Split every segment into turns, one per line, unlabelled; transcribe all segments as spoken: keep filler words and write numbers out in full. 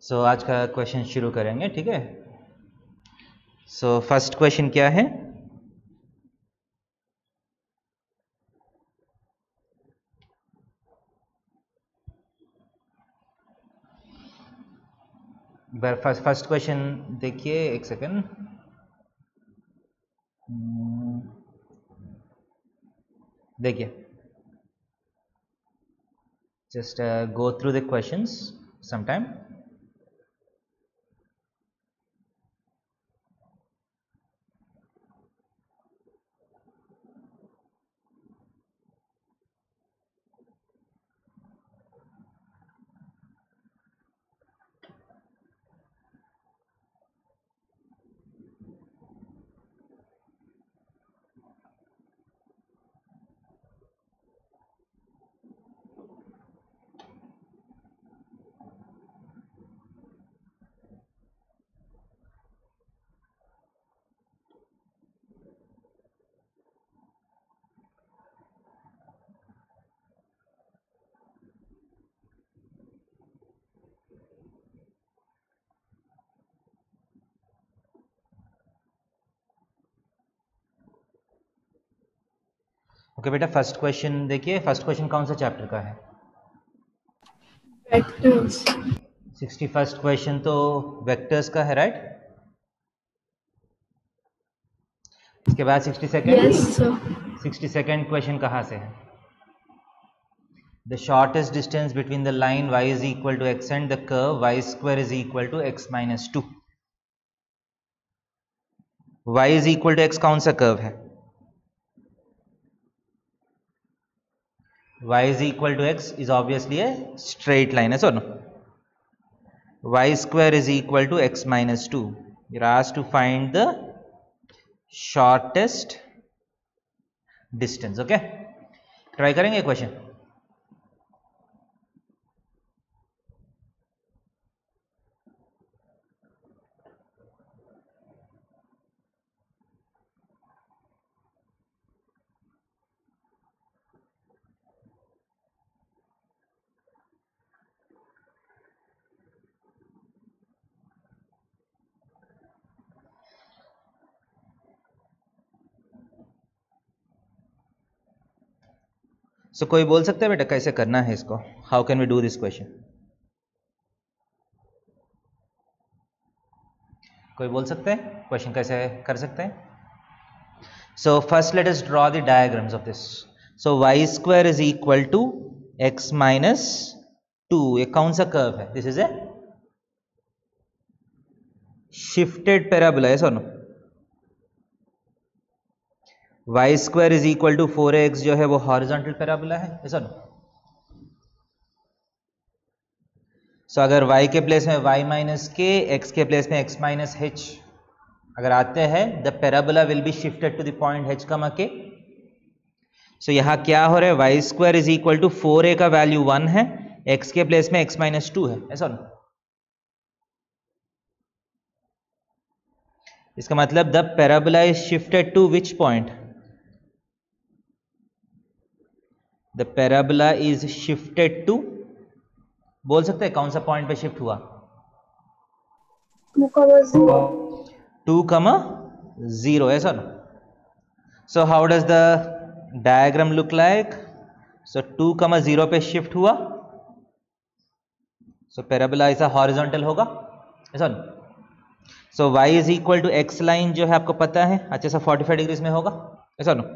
सो so, आज का question शुरू करेंगे, ठीक है। सो फर्स्ट क्वेश्चन क्या है? फर्स्ट फर्स्ट क्वेश्चन देखिए, एक सेकंड। देखिए, just go through the questions sometime. Okay बेटा, फर्स्ट क्वेश्चन देखिए। फर्स्ट क्वेश्चन कौन सा चैप्टर का है?
वेक्टर्स।
सिक्सटी फर्स्ट क्वेश्चन तो वेक्टर्स का है, राइट? इसके बाद sixty second
yes sir.
Sixty second question कहाँ से है? The shortest distance between the line y is equal to x and the curve y square is equal to x minus two. y is equal to x कौन सा curve है? y is equal to x is obviously a straight line, yes or no? Y square is equal to x minus two. You're asked to find the shortest distance. Okay, try करेंगे question. So so, कोई बोल सकता है बेटा कैसे करना है इसको? How can we do this question? कोई बोल सकते हैं क्वेश्चन कैसे कर सकते हैं? So first let us draw the diagrams of this. So y square is equal to x minus two. ये कौन सा कर्व है? This is a shifted parabola, है so no? y square is equal to four x जो है वो horizontal parabola है, ऐसा नो? सो अगर y के प्लेस में y माइनस के, x के प्लेस में x माइनस h अगर आते हैं, the parabola will be shifted to the point h comma के। सो यहां क्या हो रहा है? y square is equal to four a का वैल्यू वन है, x के प्लेस में x माइनस टू है, ऐसा नो? इसका मतलब the parabola is shifted to which point? The parabola is shifted to, बोल सकते हैं कौन सा पॉइंट पे शिफ्ट हुआ? टू कमा जीरो, ऐसा ना? So how does the diagram look like? So two comma zero पे शिफ्ट हुआ, सो पैराबोला ऐसा हॉरिजॉन्टल होगा, ऐसा ना? So y is equal to x line जो है आपको पता है अच्छा सा फोर्टी फाइव डिग्रीज में होगा, ऐसा ना?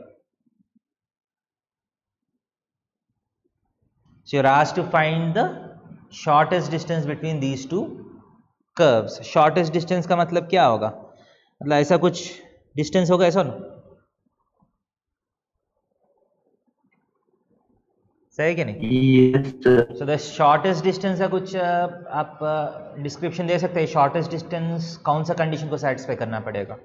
So you're asked to find the shortest distance between these two curves. Shortest distance का मतलब क्या होगा? मतलब ऐसा कुछ डिस्टेंस होगा, ऐसा ना? सही है कि नहीं? सो द शॉर्टेस्ट डिस्टेंस का कुछ आप डिस्क्रिप्शन दे सकते हैं? शॉर्टेस्ट डिस्टेंस कौन सा कंडीशन को सेटिस्फाई करना पड़ेगा?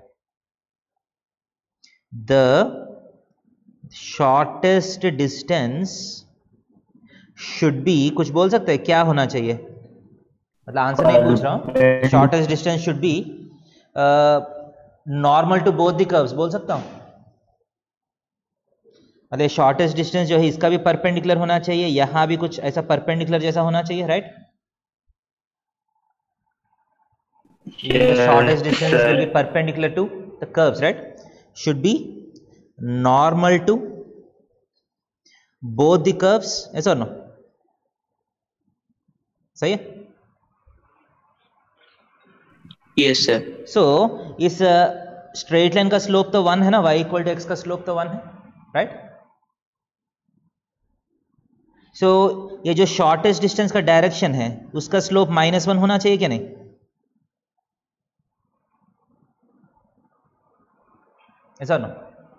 The shortest distance should be, कुछ बोल सकते हैं क्या होना चाहिए? मतलब आंसर नहीं पूछ रहा हूं। Shortest distance should be normal to both the curves, बोल सकता हूं? मतलब शॉर्टेस्ट डिस्टेंस जो है इसका भी परपेंडिकुलर होना चाहिए, यहां भी कुछ ऐसा परपेंडिकुलर जैसा होना चाहिए, right? the shortest distances will be perpendicular to the curves, right? Should be normal to both the curves, yes or no? सही है?
Yes sir.
So इस स्ट्रेट लाइन का स्लोप तो वन है ना, y इक्वल टू एक्स का slope तो one है, राइट? सो ये जो शॉर्टेस्ट डिस्टेंस का डायरेक्शन है उसका स्लोप माइनस वन होना चाहिए क्या नहीं? ऐसा ना?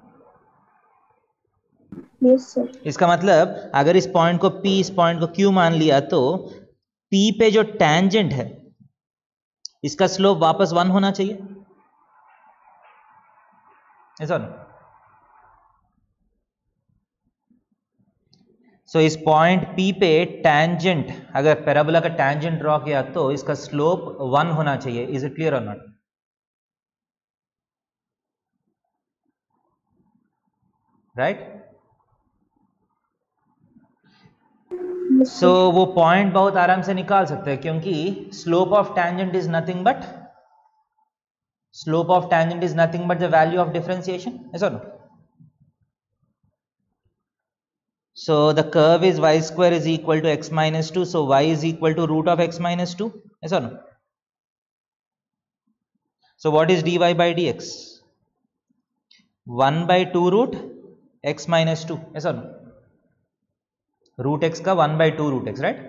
Yes sir.
इसका मतलब अगर इस पॉइंट को P, इस पॉइंट को Q मान लिया तो P पे जो टेंजेंट है इसका स्लोप वापस वन होना चाहिए, ऐसा ना? सो so, इस पॉइंट P पे टेंजेंट, अगर पैराबोला का टेंजेंट ड्रॉ किया तो इसका स्लोप वन होना चाहिए। इज इट क्लियर और नॉट? राइट? सो वो पॉइंट बहुत आराम से निकाल सकते हैं क्योंकि slope of tangent is nothing but slope of tangent is nothing but the value of differentiation, ऐसा ना? So the curve is y square is equal to x minus two. So y is equal to root of x minus two. Yes or no? So what is dy by dx? one by two root x minus two. Yes or no? Root x का one by two root x, right?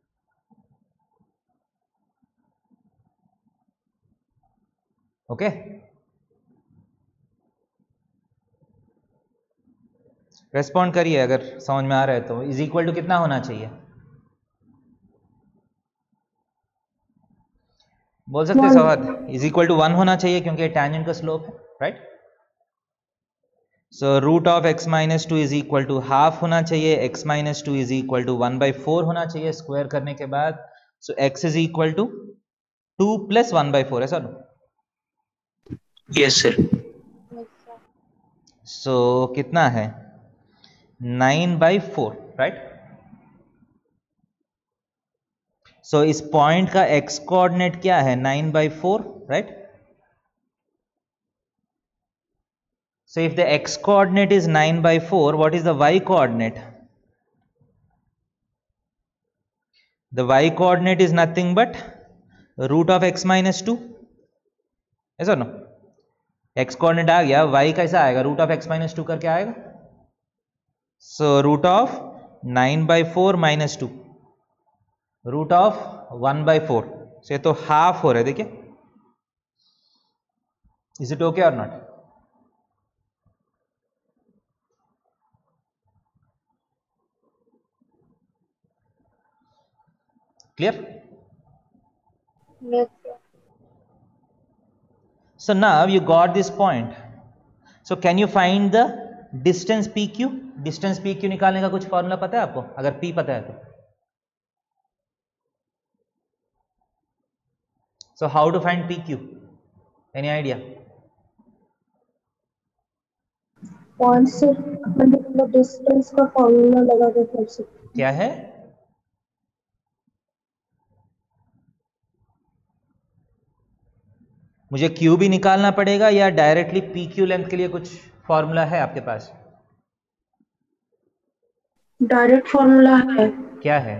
Okay. Respond करिए अगर समझ में आ रहा है तो। Is equal to कितना होना चाहिए? बोल सकते हैं सवाद? इज इक्वल टू वन होना चाहिए क्योंकि टेंजेंट का स्लोप है, right? So root of x minus two is equal to half होना चाहिए, x minus two is equal to one by four होना चाहिए स्क्वायर करने के बाद। So x is equal to to plus one by four, ऐसा no?
Yes sir.
So कितना है? Nine by four, right? So इस पॉइंट का एक्स कोऑर्डिनेट क्या है? Nine by four, right? So if the x coordinate is nine by four, what is the y coordinate? The y coordinate is nothing but root of x minus two, ऐसा no? X coordinate आ गया, y कैसा आएगा? Root of x minus two करके आएगा। So root of nine by four minus two, root of one by four, से तो half हो रहा है, देखिए। Is it okay or not? Clear?
Yes sir.
So now you got this point. So can you find the distance P Q? Distance P Q निकालने का कुछ formula पता है आपको? अगर P पता है तो। So how to find P Q? Any idea?
Point से मतलब डिस्टेंस का फॉर्मूला लगा के कर सकते।
क्या है? मुझे क्यू भी निकालना पड़ेगा या डायरेक्टली पी क्यू लेंथ के लिए कुछ फॉर्मूला है आपके पास?
डायरेक्ट फॉर्मूला है।
क्या है?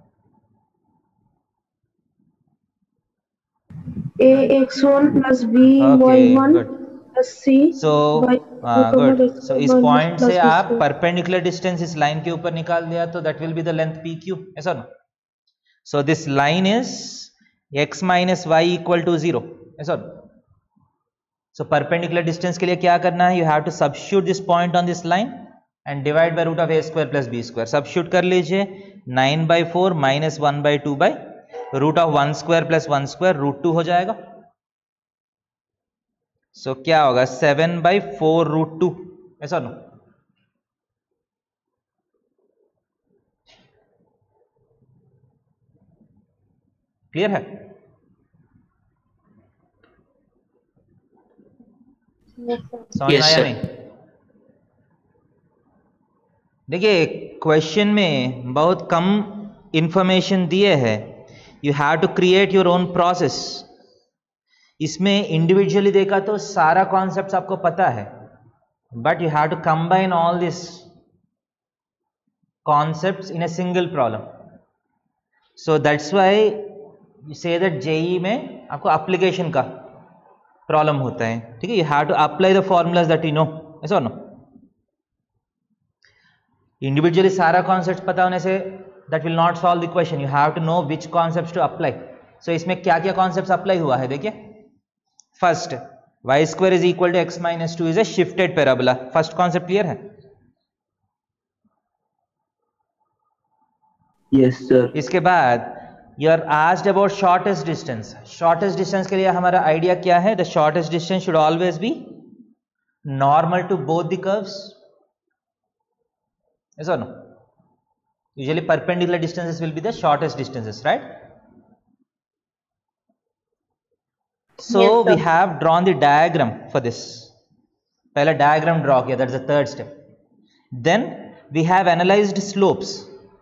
A x one plus b y one plus c.
So good. So इस पॉइंट से आप परपेंडिकुलर डिस्टेंस इस लाइन के ऊपर निकाल दिया तो that will be the length P Q, ऐसा ना? So this line is x minus y equal to zero, ऐसा ना? सो परपेंडिकुलर डिस्टेंस के लिए क्या करना है? You have to substitute this point on this line and divide by root of a square plus B square. Substitute कर लीजिए, nine by four minus one by two by root of one square plus one square root two हो जाएगा। So so, क्या होगा? Seven by four root two, ऐसा no? Clear है? समझ में आया नहीं? देखिए क्वेश्चन में बहुत कम इंफॉर्मेशन दिए है, you have to create your own process. इसमें इंडिविजुअली देखा तो सारा कॉन्सेप्ट आपको पता है, but you have to combine all this concepts in a single problem. So that's why you say that JEE में आपको एप्लीकेशन का प्रॉब्लम होता है. ठीक है, you have to apply the formulas that you know. ऐसा नो, इंडिविजुअली सारा कॉन्सेप्ट पता होने से that will not solve the question. You have to know which concepts to apply. So इसमें क्या क्या कॉन्सेप्ट्स अप्लाई हुआ है देखिए. First, Y square is equal to X minus two is a shifted parabola. First concept clear है?
Yes, sir.
इसके बाद you are asked about shortest distance. Shortest distance के लिए हमारा आइडिया क्या है? The shortest distance should always be normal to both the curves. yes or no? Usually perpendicular distances will be the shortest distances, right? So
Yes, sir.
we have drawn the diagram for this. पहला diagram draw किया, that's the third step. Then we have analyzed slopes.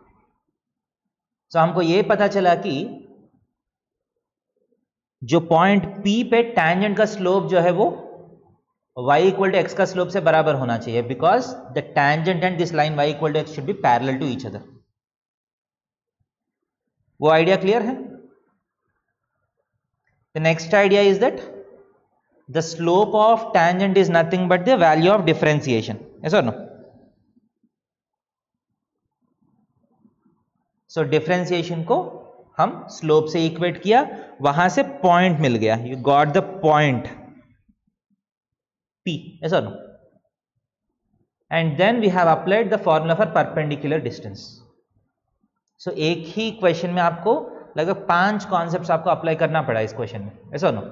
So हमको ये पता चला कि जो point P पे tangent का स्लोप जो है वो y equal to x का स्लोप से बराबर होना चाहिए, because the tangent and this line y equal to x should be parallel to each other. वो आइडिया क्लियर है? The next idea is that the slope of tangent is nothing but the value of differentiation. Yes or no? So differentiation को हम slope से equate किया, वहां से point मिल गया. You got the point P. Yes or no? And then we have applied the formula for perpendicular distance. So एक ही question में आपको लगभग पांच कॉन्सेप्ट्स आपको अप्लाई करना पड़ा इस क्वेश्चन में. ऐसा नो?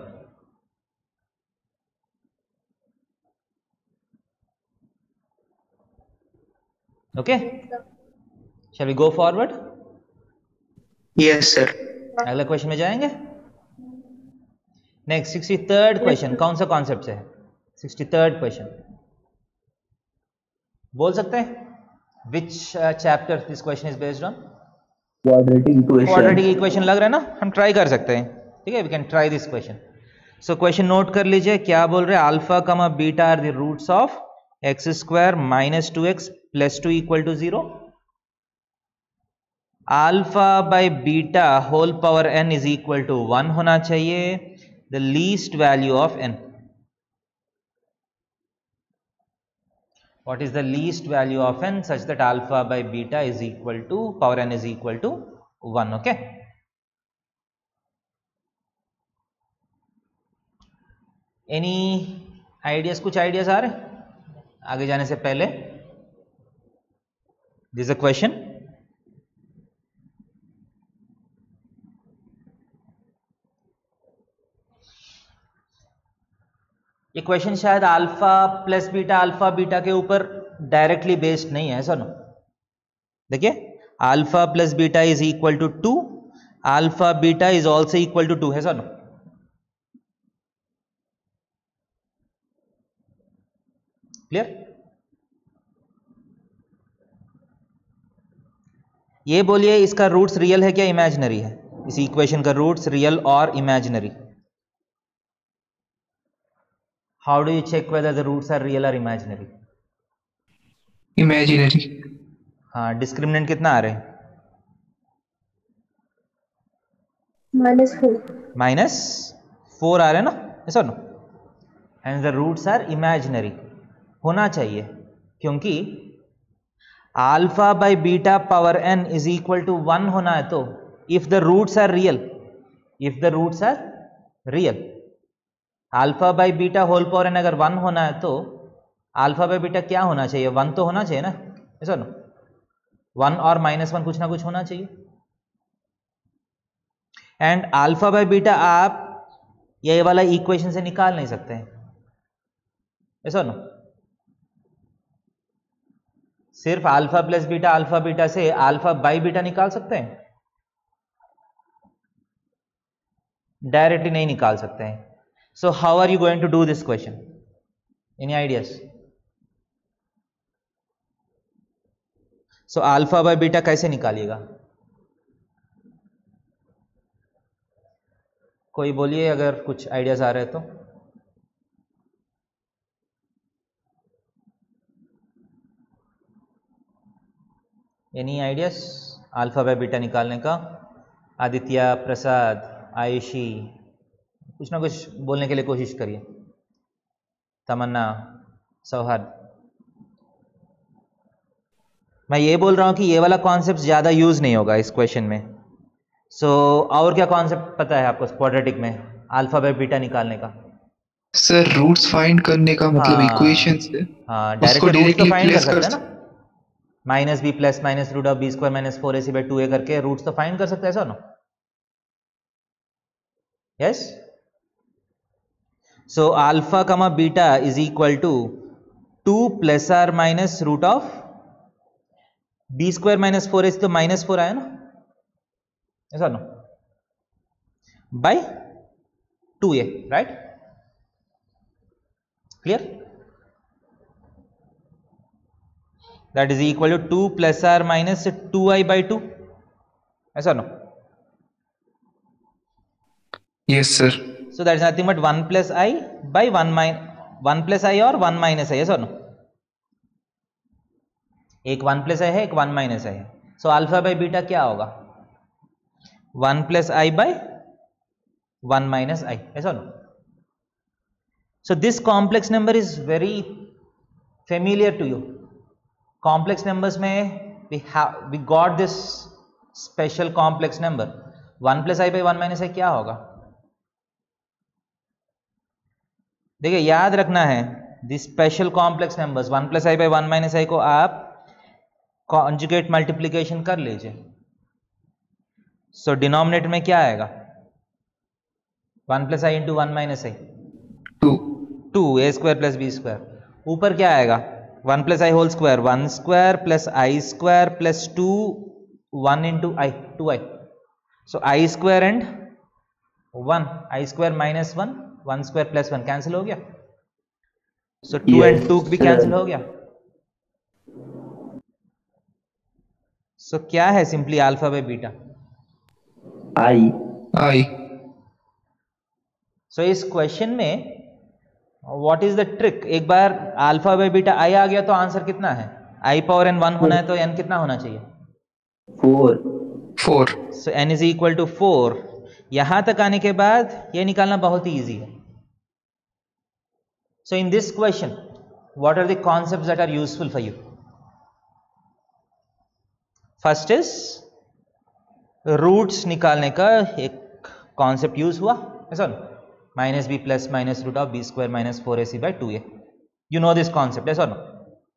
Okay, shall we go forward?
Yes, sir.
अगला क्वेश्चन में जाएंगे. नेक्स्ट सिक्सटी थर्ड क्वेश्चन कौन सा कॉन्सेप्ट से है? सिक्सटी थर्ड क्वेश्चन बोल सकते हैं? Which chapter this question is based on?
Quadratic equation.
Quadratic equation लग रहा है ना? हम ट्राई कर सकते हैं. ठीक है, we can try this question. So question note कर लीजिए. क्या बोल रहे हैं? Alpha comma beta are the roots of x square minus two X plus two equal to zero. Alpha by beta whole power N is equal to one होना चाहिए. The least value of N. What is the least value of n such that alpha by beta is equal to power n is equal to one? Okay. Any ideas? कुछ ideas आ रहे आगे जाने से पहले? This is a question. ये question शायद alpha plus beta alpha beta के ऊपर डायरेक्टली बेस्ड नहीं है. ऐसा नो? देखिए, alpha plus beta is equal to two, alpha beta is also equal to two. है नो? क्लियर? ये बोलिए, इसका रूट्स रियल है क्या इमेजिनरी है? इस इक्वेशन का रूट्स रियल और imaginary. How do you check whether the roots are real or imaginary?
Imaginary.
हाँ, डिस्क्रिमिनेंट कितना आ रहे हैं?
Minus four.
माइनस फोर आ रहे हैं ना? ऐसा no? And the roots are imaginary होना चाहिए, क्योंकि alpha by beta power N is equal to one होना है. तो if the roots are real, if the roots are real, alpha by beta whole power N अगर one होना है तो अल्फा बाई बीटा क्या होना चाहिए? वन तो होना चाहिए ना? ऐसा नो? वन और माइनस वन कुछ ना कुछ होना चाहिए. एंड अल्फा बाई बीटा आप ये वाला इक्वेशन से निकाल नहीं सकते हैं. ऐसा नो? सिर्फ alpha plus beta alpha beta से अल्फा बाई बीटा निकाल सकते हैं? डायरेक्टली नहीं निकाल सकते हैं. So how are you going to do this question? Any ideas? So alpha by beta कैसे निकालिएगा? कोई बोलिए अगर कुछ आइडियाज आ रहे हैं तो। Any ideas alpha by beta निकालने का? आदित्य, प्रसाद, आयुषी, कुछ ना कुछ बोलने के लिए कोशिश करिए। तमन्ना, सौहार्द। मैं ये बोल रहा हूँ कि ये वाला कॉन्सेप्ट ज़्यादा यूज़ नहीं होगा इस क्वेश्चन में। सो so, और क्या कॉन्सेप्ट पता है आपको क्वाड्रेटिक में अल्फा बाय बीटा निकालने का?
सर रूट्स फाइंड करने का मतलब इक्वेशन से
हाँ,
उसको
डायरेक्ट रूट्स तो
डायरेक्टली
फाइंड कर
प्लेस
सकते
कर
हैं ना, minus B plus minus root of B square minus four A C by two A करके रूट्स तो फाइंड कर सकते हैं, ऐसा ना? Yes. So alpha comma beta is equal to to plus or minus root of B square minus four A C, तो minus four आया ना, ऐसा ना, by two A, right? Clear? That is equal to to plus or minus two I by two, ऐसा ना?
Yes sir.
So that is nothing but one plus I by one minus one plus I और one minus I, yes or no? एक one plus I है, एक one minus I है। So alpha by beta क्या होगा? one plus I by one minus I, yes or no? So this complex number is very familiar to you. Complex numbers में we have we got this special complex number one plus I by one minus I क्या होगा? देखिए याद रखना है this special complex numbers one plus I by one minus I को आप conjugate multiplication कर लीजिए। सो डिनोमिनेटर में क्या आएगा? One plus I into one minus I,
two
two A square plus B square. ऊपर क्या आएगा? One plus I whole square, one square plus I square plus two, one into I, two I. So I square and one, I square minus one, one square plus one cancel हो गया। So two and two भी cancel हो गया। So so, क्या है simply alpha by beta?
I
I.
So इस question में what is the trick? एक बार अल्फा बाय बीटा आई आ गया तो आंसर कितना है? आई पावर एन वन होना है तो एन कितना होना चाहिए?
Four
four.
So N is equal to four. यहां तक आने के बाद ये निकालना बहुत ही ईजी है। So in this question what are the concepts that are useful for you? First is roots निकालने का एक कॉन्सेप्ट यूज हुआ, ऐसा ना, minus B plus minus root of B square minus four A C by two A. You know this concept, ऐसा ना?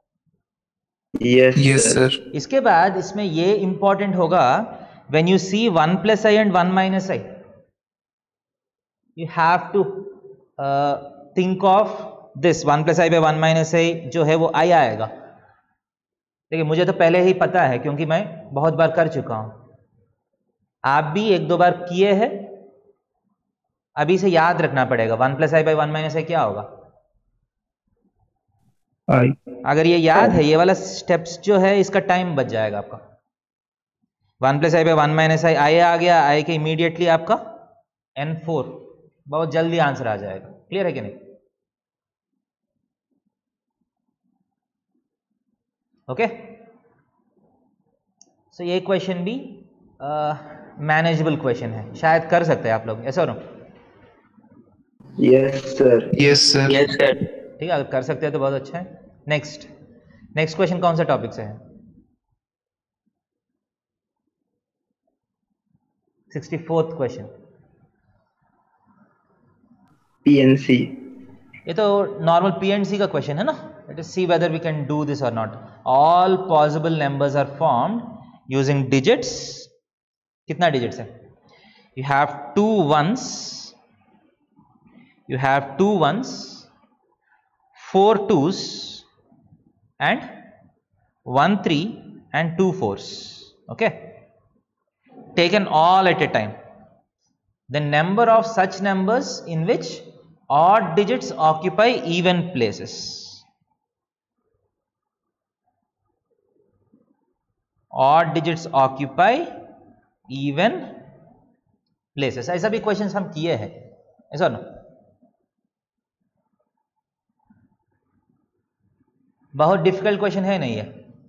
Yes
yes sir.
इसके बाद इसमें ये इंपॉर्टेंट होगा when you see one plus I and one minus I, you have to uh, think of this one plus I by one minus I जो है वो आई आएगा। देखिए मुझे तो पहले ही पता है क्योंकि मैं बहुत बार कर चुका हूं, आप भी एक दो बार किए हैं, अभी से याद रखना पड़ेगा one plus I by one minus I क्या होगा।
आई
अगर ये याद है, ये वाला स्टेप्स जो है इसका टाइम बच जाएगा आपका। One plus I by one minus I, I आ गया, आई के इमीडिएटली आपका एन फोर, बहुत जल्दी आंसर आ जाएगा। क्लियर है कि नहीं? ओके, सो ये क्वेश्चन भी मैनेजेबल क्वेश्चन है, शायद कर सकते हैं आप लोग, ऐसा ना?
Yes sir
yes sir.
Yes sir
ठीक है, अगर कर सकते हैं तो बहुत अच्छा है। नेक्स्ट नेक्स्ट क्वेश्चन कौन सा टॉपिक से है? Sixty fourth question.
पीएनसी।
ये तो नॉर्मल पीएनसी का क्वेश्चन है ना। Let us see whether we can do this और not. All possible numbers are formed using digits. कितना डिजिट्स है? You have to once, you have two ones, four twos and one three and two fours, okay, taken all at a time. The number of such numbers in which odd digits occupy even places. Odd digits occupy even places. ऐसा भी questions हम किए हैं, ऐसा ना? बहुत difficult question है नहीं है।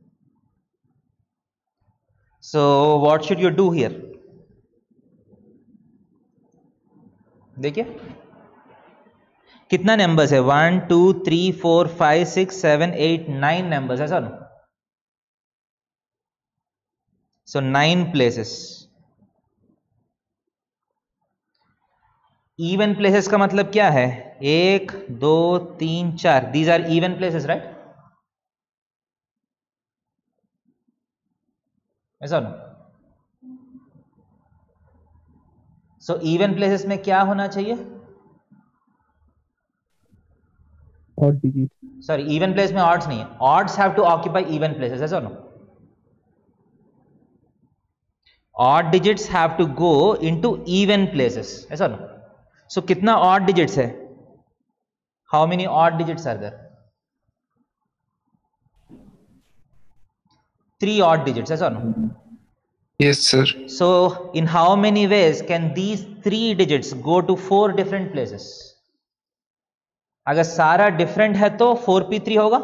सो what should you do here? देखिए कितना नंबर्स है, one two three four five six seven eight nine numbers, ऐसा ना? So nine places. Even places का मतलब क्या है? एक दो तीन चार, these are even places, right? ऐसा ना? सो इवन प्लेसेस में क्या होना चाहिए?
Odd digit.
Sorry, even place में ऑड्स नहीं है, odds have to occupy even places, ऐसा ना? Odd digits have to go into even places, ऐसा ना? सो कितना ऑड डिजिट्स है? How many odd digits are there? Three odd digits, ऐसा ना?
Yes, sir.
So in how many ways can these three digits go to four different places? अगर सारा different है तो फोर पी थ्री होगा।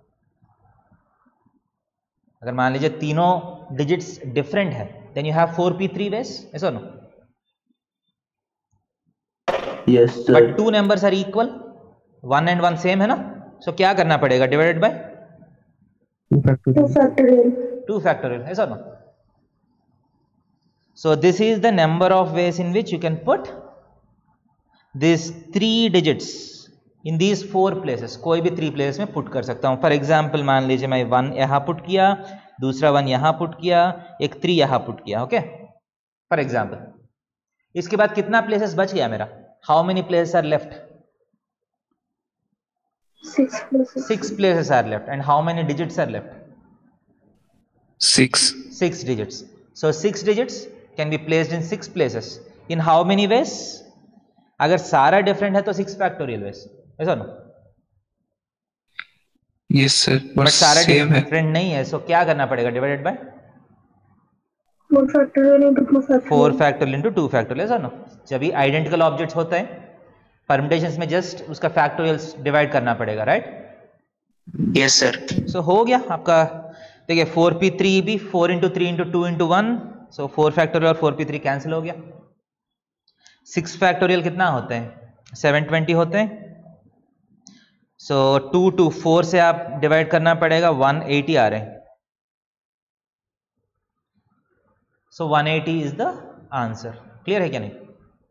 अगर मान लीजिए तीनों डिजिट्स डिफरेंट है, then you have four P three ways, ऐसा ना?
Yes, sir.
But two numbers are equal, one and one same है ना? सो so, क्या करना पड़ेगा? Divided by
two
two
factorial.
Factorial.
Two factorial, ऐसा ना? So this is the number of ways in which you can put these three digits in these four places. कोई भी three places में put कर सकता हूं। फॉर एग्जाम्पल मान लीजिए मैं वन यहां पुट किया, दूसरा वन यहां पुट किया, एक थ्री यहां पुट किया, ओके, फॉर एग्जाम्पल। इसके बाद कितना प्लेसेस बच गया मेरा? How many places are left?
Six places.
Six places are left. And how many digits are left?
Six.
Six digits. So six digits can be placed in six places in how many ways? अगर सारा different है तो six factorial veg, ऐसा ना?
Yes, sir.
But
But
सारा
same है.
Different नहीं है, सो so क्या करना पड़ेगा? Divided by
four factorial into two
four
factorial.
Factorial into two factorial, ऐसा ना? जब भी आइडेंटिकल ऑब्जेक्ट्स होते हैं, परम्यूटेशंस में जस्ट उसका फैक्टोरियल्स डिवाइड करना पड़ेगा, right?
Yes, sir.
So so, हो गया आपका। देखिए फोर पी थ्री भी four into three into two into one, so four factorial और फोर पी थ्री कैंसिल हो गया। सिक्स फैक्टोरियल कितना होते हैं? सेवन ट्वेंटी होते हैं। सो टू टू फोर से आप डिवाइड करना पड़ेगा, वन एटी आ रहे हैं। So one eighty is the answer. Clear है क्या नहीं?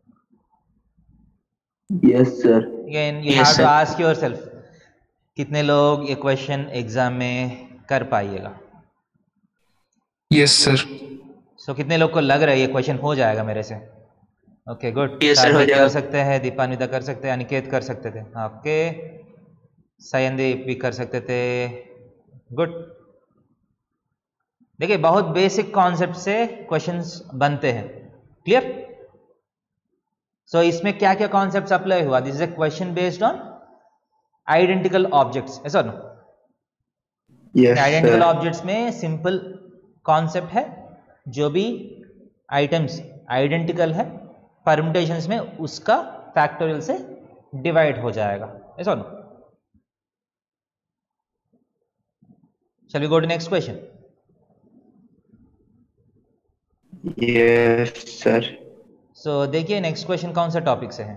Yes, sir.
Again, you
Yes,
have to
sir.
ask yourself, कितने लोग ये क्वेश्चन एग्जाम में कर पाइएगा?
Yes, sir.
सो so, कितने लोग को लग रहा है ये क्वेश्चन हो जाएगा मेरे से? Okay good.
Yes, sir, हो
कार्तिक
जाएगा।
कर सकते हैं, दीपान्विता कर सकते हैं, अनिकेत कर सकते थे, ओके, सयनदीप भी कर सकते थे, गुड। देखिए बहुत बेसिक कॉन्सेप्ट से क्वेश्चंस बनते हैं, क्लियर? सो so, इसमें क्या क्या कॉन्सेप्ट्स अप्लाई हुआ? This is a question based on identical objects, ऐसा ना?
Yes,
identical
sir.
ऑब्जेक्ट्स में सिंपल कॉन्सेप्ट है, जो भी आइटम्स आइडेंटिकल है, परम्यूटेशंस में उसका फैक्टोरियल से डिवाइड हो जाएगा, ऐसा ना? Shall we go to next question?
Yes, sir.
So देखिए नेक्स्ट क्वेश्चन कौन सा टॉपिक से है?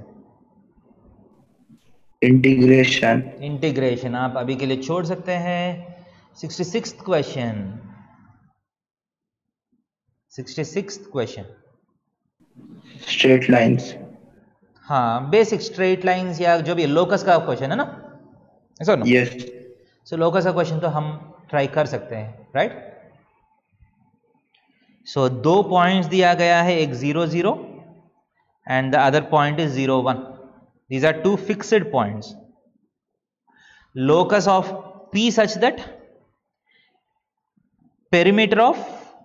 Integration.
इंटीग्रेशन। आप अभी के लिए छोड़ सकते हैं। Sixty sixth question, sixty sixth question.
Straight lines.
हाँ, बेसिक स्ट्रेट लाइंस या जो भी लोकस का क्वेश्चन है ना, ऐसा ना?
Yes.
सो लोकस का क्वेश्चन तो हम ट्राई कर सकते हैं, राइट? सो दो पॉइंट्स दिया गया है, एक zero zero and the other point is zero one. These are two fixed points. Locus of P such that perimeter of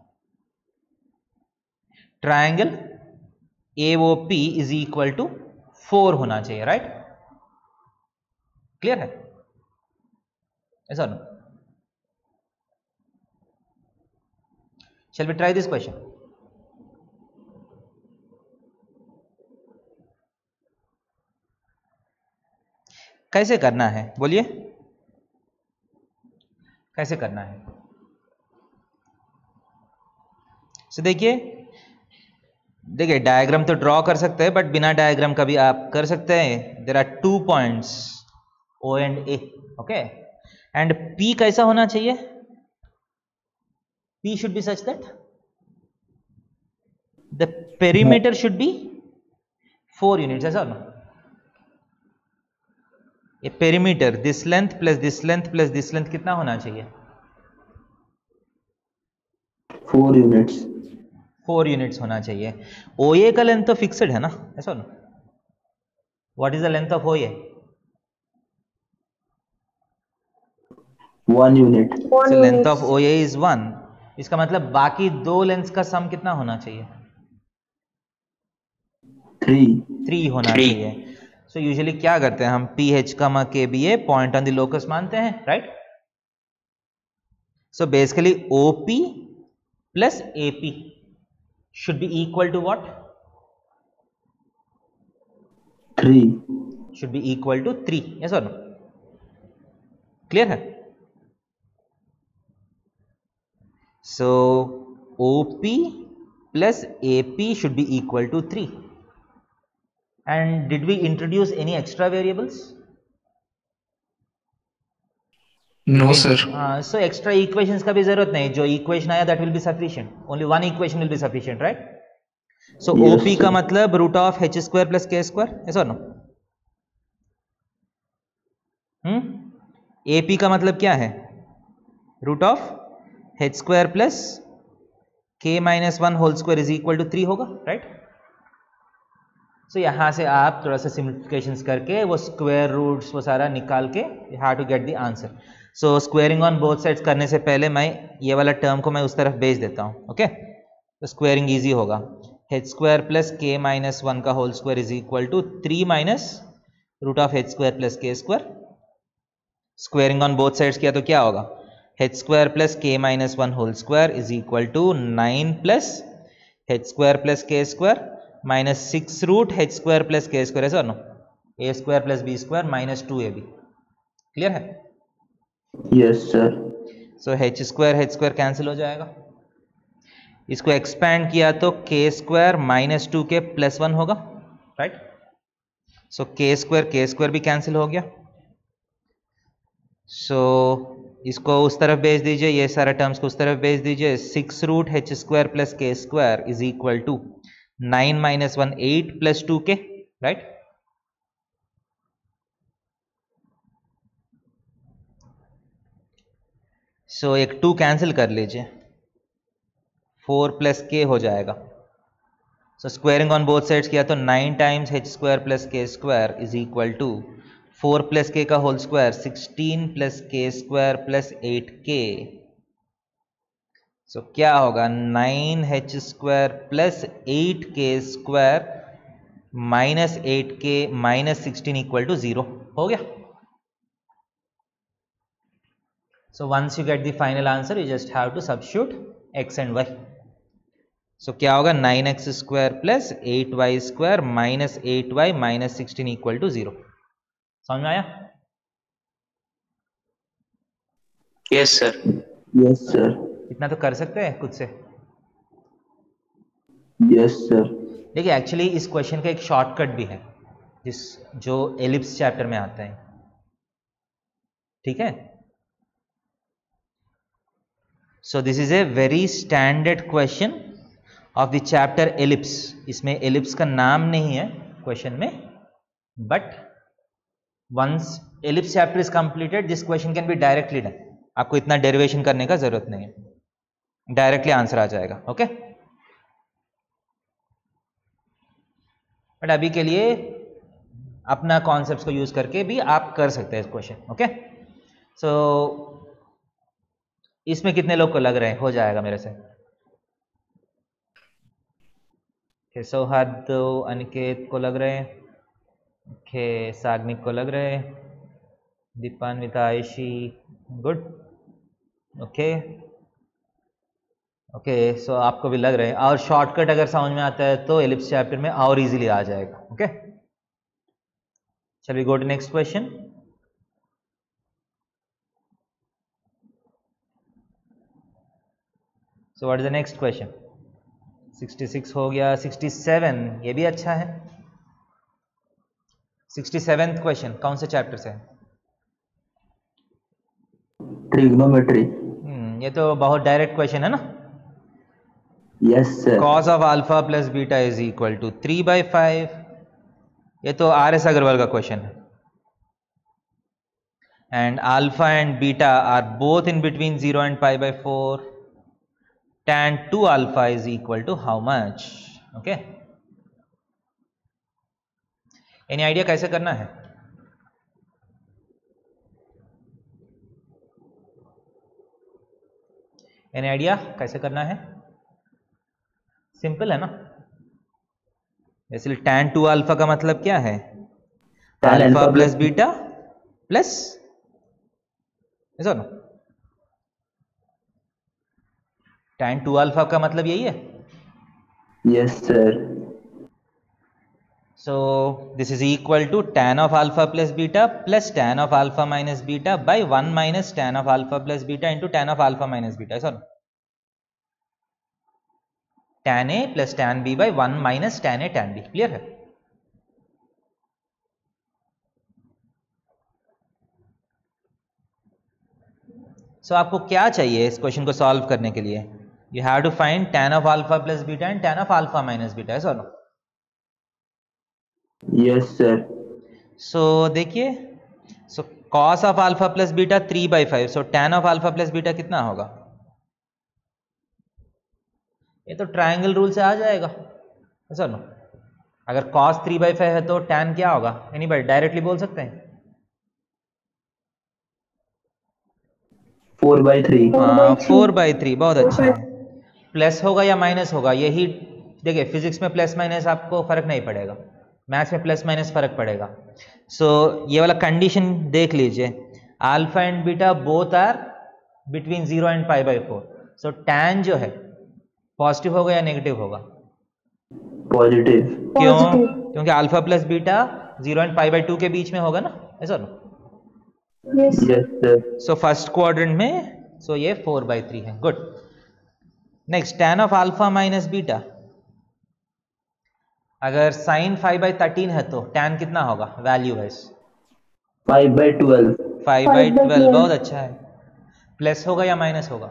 triangle A O P is equal to four होना चाहिए, right? Clear है? ऐसा ना? Shall we try this question? कैसे करना है बोलिए, कैसे करना है? सो देखिए देखिए डायग्राम तो ड्रॉ कर सकते हैं, बट बिना डायग्राम का भी आप कर सकते हैं. There are two points O and A, okay. And P कैसा होना चाहिए? P should be such that the perimeter should be four units, ऐसा ना? ये perimeter this length plus this length plus this length कितना होना चाहिए?
Four units.
फोर यूनिट्स होना चाहिए. O A का लेंथ तो फिक्स्ड है ना, ऐसा ना? What is the length of O A?
One unit.
One
So length
minute.
of O A is one. इसका मतलब बाकी दो लेंथ्स का सम कितना होना चाहिए?
थ्री.
थ्री होना चाहिए. सो यूजुअली क्या करते हैं हम? P H comma K be a point on the locus मानते हैं, right? So basically O P plus A P should be equal to what?
Three.
Should be equal to three. yes or no? Clear है? So O P plus A P should be equal to three. And did we introduce any extra variables?
No sir.
Uh, so extra equations का भी जरूरत नहीं. जो equation आया that will be sufficient. Only one equation will be sufficient, right? So
Yes,
O P
sir.
का मतलब root of h square plus k square, yes or no? Hmm? A P का मतलब क्या है? root of h square plus k minus one whole square is equal to three होगा, right? So यहाँ से आप थोड़ा सा सिम्प्लिफिकेशंस करके वो स्क्वायर रूट्स वो सारा निकाल के you have to get the answer. So squaring on both sides करने से पहले मैं ये वाला टर्म को मैं उस तरफ भेज देता हूँ, ओके? तो स्क्वायरिंग ईजी होगा. h square plus K minus one का whole square is equal to three minus root of h square plus K square. Squaring on both sides किया तो क्या होगा? h square plus K minus one whole square is equal to nine plus h square plus K square minus six root h square plus K square, ऐसा no? a square plus B square minus to A B. Clear है?
Yes sir.
So h square h square cancel हो जाएगा. इसको expand किया तो k square minus two K plus one होगा, right? So k square k square भी cancel हो गया. सो so, इसको उस तरफ भेज दीजिए, ये सारा टर्म्स को उस तरफ भेज दीजिए. Six root h square plus K square is equal to nine minus one eight plus two K, right? So एक टू कैंसिल कर लीजिए, फोर प्लस के हो जाएगा. So squaring on both sides किया तो nine times h square plus K square is equal to four plus K का whole square sixteen plus K square plus eight K. So क्या होगा? Nine h square plus eight K square minus eight K minus sixteen equal to zero हो गया. So once you get the final answer you just have to substitute x and y. सो क्या होगा? Nine X square plus eight Y square minus eight Y minus sixteen equal to zero. समझ में आया?
Yes sir.
Yes sir.
इतना तो कर सकते हैं खुद से.
Yes sir.
देखिए एक्चुअली इस क्वेश्चन का एक शॉर्टकट भी है जिस जो एलिप्स चैप्टर में आता है, ठीक है? So this is a very standard question of the chapter ellipse. इसमें एलिप्स का नाम नहीं है क्वेश्चन में, but once ellipse chapter is completed this question can be directly done. आपको इतना डेरिवेशन करने का जरूरत नहीं है, डायरेक्टली आंसर आ जाएगा, ओके? बट अभी के लिए अपना कॉन्सेप्ट्स को यूज करके भी आप कर सकते हैं इस क्वेश्चन, ओके? सो इसमें कितने लोग को लग रहे हैं हो जाएगा मेरे से? सौहार्द अनिकेत को लग रहे हैं, ओके. साग्निक को लग रहे हैं, Dipanwita Aishi, good, okay okay. So आपको भी लग रहे हैं. और शॉर्टकट अगर समझ में आता है तो एलिप्स चैप्टर में और इजीली आ जाएगा, ओके? चलिए go to next question. So what is the next question? Sixty six हो गया, सिक्सटी सेवन ये भी अच्छा है। सिक्सटी सेवेंथ क्वेश्चन कौन से चैप्टर से है?
ट्रिग्नोमेट्री।
हम्म, ये तो बहुत डायरेक्ट क्वेश्चन है ना।
Yes sir.
Cos of alpha plus beta is equal to three by five. ये तो आर एस अग्रवाल का क्वेश्चन है। And alpha and beta are both in between zero and pi by four. tan to alpha is equal to how much? Okay, any idea कैसे करना है? Any idea कैसे करना है? सिंपल है ना। जैसे tan टू अल्फा का मतलब क्या है?
Tan
alpha
alpha
plus
plus-
beta plus, ऐसा ना। tan टू अल्फा का मतलब यही है।
Yes sir.
So this is equal to tan of alpha plus beta plus tan of alpha minus beta by one minus tan of alpha plus beta into tan of alpha minus beta, ऐसा ना। tan A plus tan B by one minus tan A tan B, clear है? So so, आपको क्या चाहिए इस question को solve करने के लिए? You have to find tan of alpha plus beta and tan of alpha minus beta, ऐसा ना।
Yes sir.
सो देखिए, so cos of alpha plus beta three by five, so tan of alpha plus beta कितना होगा? ये तो triangle rule से आ जाएगा, ऐसा ना। अगर cos थ्री बाई फाइव है तो tan क्या होगा? एनीबॉडी डायरेक्टली बोल सकते हैं?
Four by three.
Four by three, बहुत अच्छा है। प्लस होगा या माइनस होगा, यही देखिए फिजिक्स में प्लस माइनस आपको फर्क नहीं पड़ेगा, मैथ्स में प्लस माइनस फर्क पड़ेगा। सो so, ये वाला कंडीशन देख लीजिए, alpha and beta both are between zero and pi by four. So tan जो है पॉजिटिव होगा या नेगेटिव होगा?
पॉजिटिव।
क्यों?
Positive.
क्योंकि alpha plus beta zero and pi by two के बीच में होगा ना, ऐसा ना।
Yes.
Yes sir.
So first quadrant में, सो so ये फोर बाई थ्री है। Good. Next tan of alpha minus beta, अगर साइन फाइव बाई थर्टीन है तो tan कितना होगा value wise?
Five by twelve.
Five by
Five by
twelve,
twelve.
बहुत अच्छा है। प्लस होगा या माइनस होगा?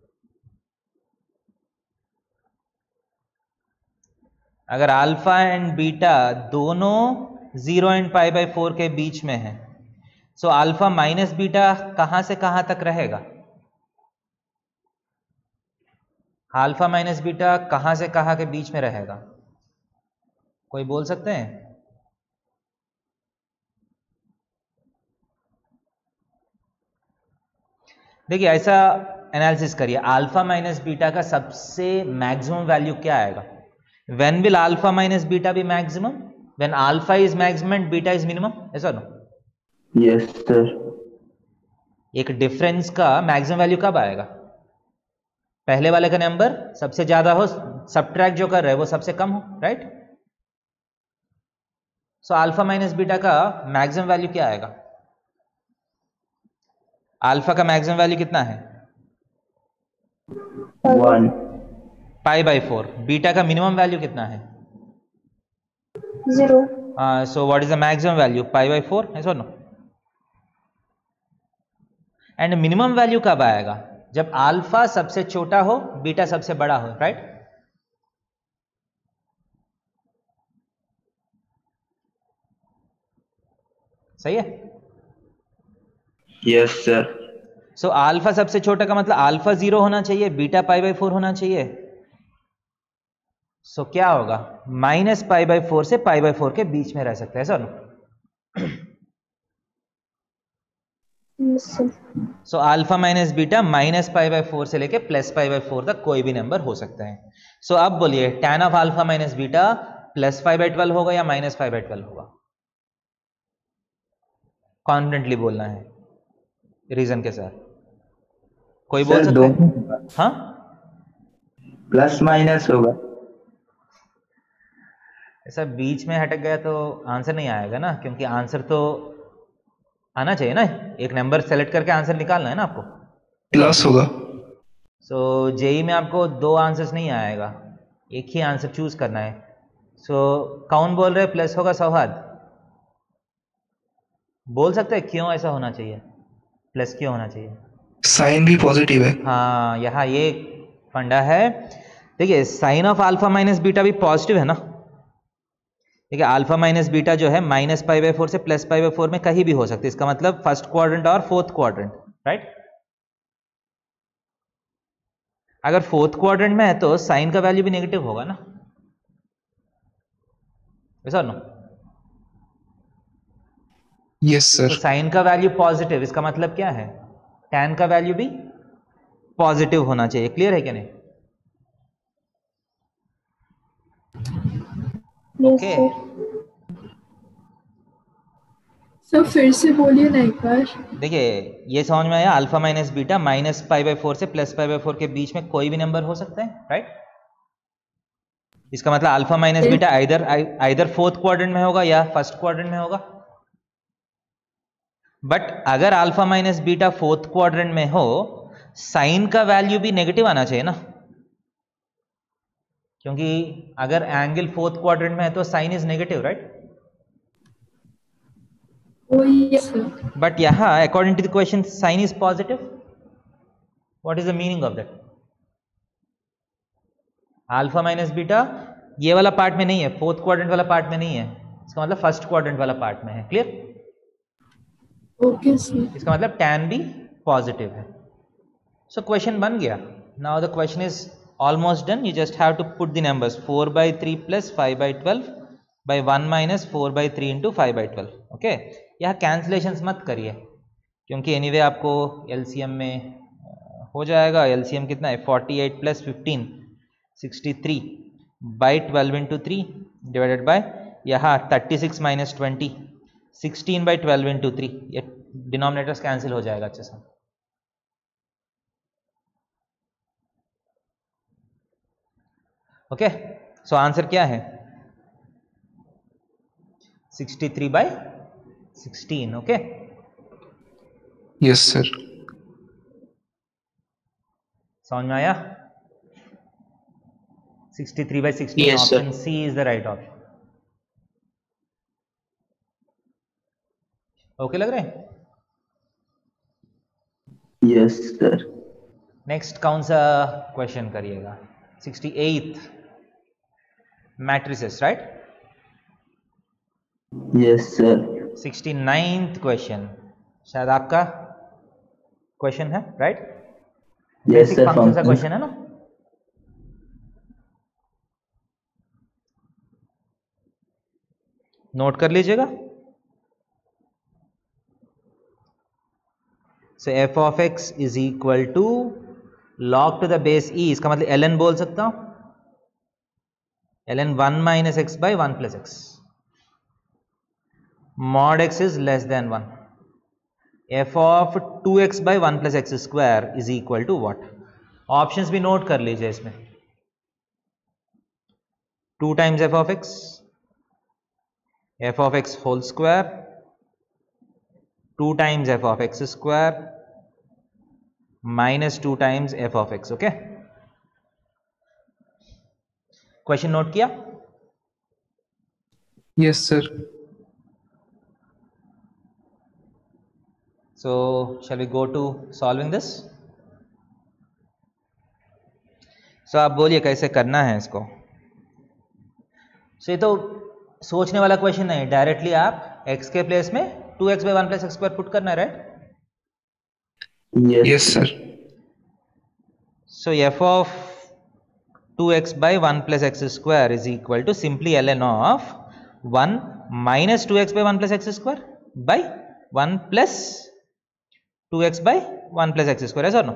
अगर अल्फा एंड बीटा दोनों zero and pi by four के बीच में है, सो अल्फा माइनस बीटा कहां से कहां तक रहेगा? अल्फा माइनस बीटा कहां से कहां के बीच में रहेगा? कोई बोल सकते हैं? देखिए ऐसा एनालिसिस करिए, अल्फा माइनस बीटा का सबसे मैक्सिमम वैल्यू क्या आएगा? When will alpha minus beta be maximum? When alpha is maximum and beta is minimum, ऐसा ना।
Yes sir.
एक डिफरेंस का मैक्सिमम वैल्यू कब आएगा? पहले वाले का नंबर सबसे ज्यादा हो, सबट्रैक्ट जो कर रहे हैं वो सबसे कम हो, right? So alpha minus beta का मैक्सिमम वैल्यू क्या आएगा? अल्फा का मैक्सिमम वैल्यू कितना है?
One.
Pi by four. Beta का मिनिमम वैल्यू कितना है?
Zero.
So what is the maximum value? Pi by four, ऐसा नो। एंड मिनिमम वैल्यू कब आएगा? जब अल्फा सबसे छोटा हो, बीटा सबसे बड़ा हो, राइट? सही है।
Yes sir.
सो अल्फा सबसे छोटा का मतलब अल्फा जीरो होना चाहिए, बीटा पाई बाई फोर होना चाहिए। सो so, क्या होगा? माइनस पाई बाई फोर से पाई बाई फोर के बीच में रह सकता है, ऐसा ना।
Yes, sir.
So alpha minus beta minus pi by four से लेके प्लस पाई बाई फोर तक कोई भी नंबर हो सकता है। सो so, अब बोलिए tan of alpha minus beta plus five by twelve होगा या माइनस फाइव बाई ट्वेल्व होगा? कॉन्फिडेंटली बोलना है, रीजन के साथ। कोई बोल
सर
सकता है?
दोनों
हाँ,
प्लस माइनस होगा।
ऐसा बीच में हटक गया तो आंसर नहीं आएगा ना, क्योंकि आंसर तो आना चाहिए ना। एक नंबर सेलेक्ट करके आंसर निकालना है ना आपको।
प्लस होगा।
सो जेई में आपको दो आंसर्स नहीं आएगा, एक ही आंसर चूज करना है। सो so, कौन बोल रहे प्लस होगा? सौहार्द बोल सकते हैं क्यों ऐसा होना चाहिए, प्लस क्यों होना चाहिए?
साइन भी पॉजिटिव है।
हाँ, यहाँ ये फंडा है। देखिए sine of alpha minus beta भी पॉजिटिव है ना। देखिए अल्फा माइनस बीटा जो है माइनस पाई बाई फोर से प्लस पाई बाई फोर में कहीं भी हो सकती है, इसका मतलब फर्स्ट क्वाड्रेंट और फोर्थ क्वाड्रेंट, राइट। अगर फोर्थ क्वाड्रेंट में है तो साइन का वैल्यू भी नेगेटिव होगा ना, ऐसा नो?
यस
तो
सर।
साइन का वैल्यू पॉजिटिव, इसका मतलब क्या है? टैन का वैल्यू भी पॉजिटिव होना चाहिए। क्लियर है क्या नहीं?
Yes
okay.
सर। सर फिर से बोलिए ना एक बार।
देखिए ये समझ में आया, alpha minus beta minus pi by four से प्लस पाई बाई फोर के बीच में कोई भी नंबर हो सकता है, राइट। इसका मतलब alpha minus beta either either fourth quadrant में होगा या फर्स्ट क्वाड्रेंट में होगा। बट अगर alpha minus beta fourth quadrant में हो, साइन का वैल्यू भी नेगेटिव आना चाहिए ना, क्योंकि अगर एंगल फोर्थ क्वाड्रेंट में है तो sine is negative, right.
Oh yes sir.
But यहां according to the question sine is positive. What is the meaning of that? Alpha minus beta ये वाला पार्ट में नहीं है, फोर्थ क्वाड्रेंट वाला पार्ट में नहीं है, इसका मतलब फर्स्ट क्वाड्रेंट वाला पार्ट में है। क्लियर?
Okay sir.
इसका मतलब टैन भी पॉजिटिव है। सो क्वेश्चन बन गया। Now the question is almost done. You just have to put the numbers four by three plus five by twelve by one minus four by three into five by twelve. Okay, यहाँ cancellations मत करिए क्योंकि anyway anyway आपको LCM में हो जाएगा। LCM कितना है? Forty eight plus fifteen sixty three by twelve into three divided by यहाँ thirty six minus twenty sixteen by twelve into three. ये डिनोमिनेटर्स कैंसिल हो जाएगा अच्छे से। ओके, सो आंसर क्या है? Sixty three by sixteen. Okay,
yes sir.
समझ में आया? Sixty three by sixteen,
Yes, sir.
Option C is the right option. Okay लग रहे हैं?
Yes sir.
नेक्स्ट कौन सा क्वेश्चन करिएगा? Sixty eight matrices, right.
Yes sir.
Sixty ninth question शायद आपका क्वेश्चन है, right.
Yes
basic
sir.
Function का क्वेश्चन है ना। नोट कर लीजिएगा। So F of X is equal to log to the base E, इसका मतलब एल एन बोल सकता हूं, L N one minus X by one plus X. Mod X is less than one. F of two X by one plus x square is equal to what? Options भी note कर लीजिए इसमें। Two times F of X, F of X whole square, two times F of x square minus two times F of X. Okay, question note किया?
Yes sir.
So shall we go to solving this? So आप बोलिए कैसे करना है इसको। so ये तो सोचने वाला क्वेश्चन नहीं, डायरेक्टली आप x के प्लेस में two X by one plus x square put करना है, right.
Yes sir.
So f of two X by one plus x square is equal to simply ln of one minus two X by one plus x square by one plus two X by one plus x square, ऐसा ना।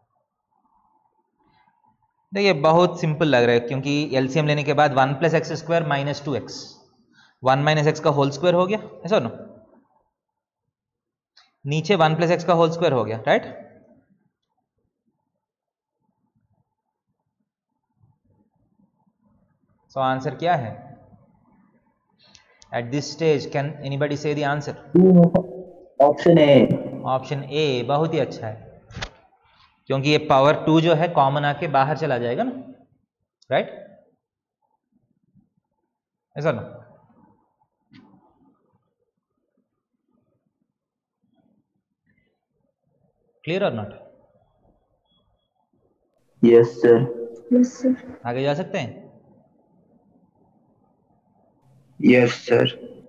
देखिए बहुत simple लग रहा है क्योंकि LCM लेने के बाद one plus x square minus two x, one minus x का होल स्क्वायर हो गया, ऐसा ना। नीचे वन प्लस एक्स का होल स्क्वायर हो गया, राइट। सो आंसर क्या है at this stage? Can anybody say the answer?
Option A.
Option A बहुत ही अच्छा है। क्योंकि ये पावर टू जो है कॉमन आके बाहर चला जाएगा ना, राइट? ऐसा ना? क्लियर और not?
Yes, sir.
Yes, sir.
आगे जा सकते हैं?
Yes, sir.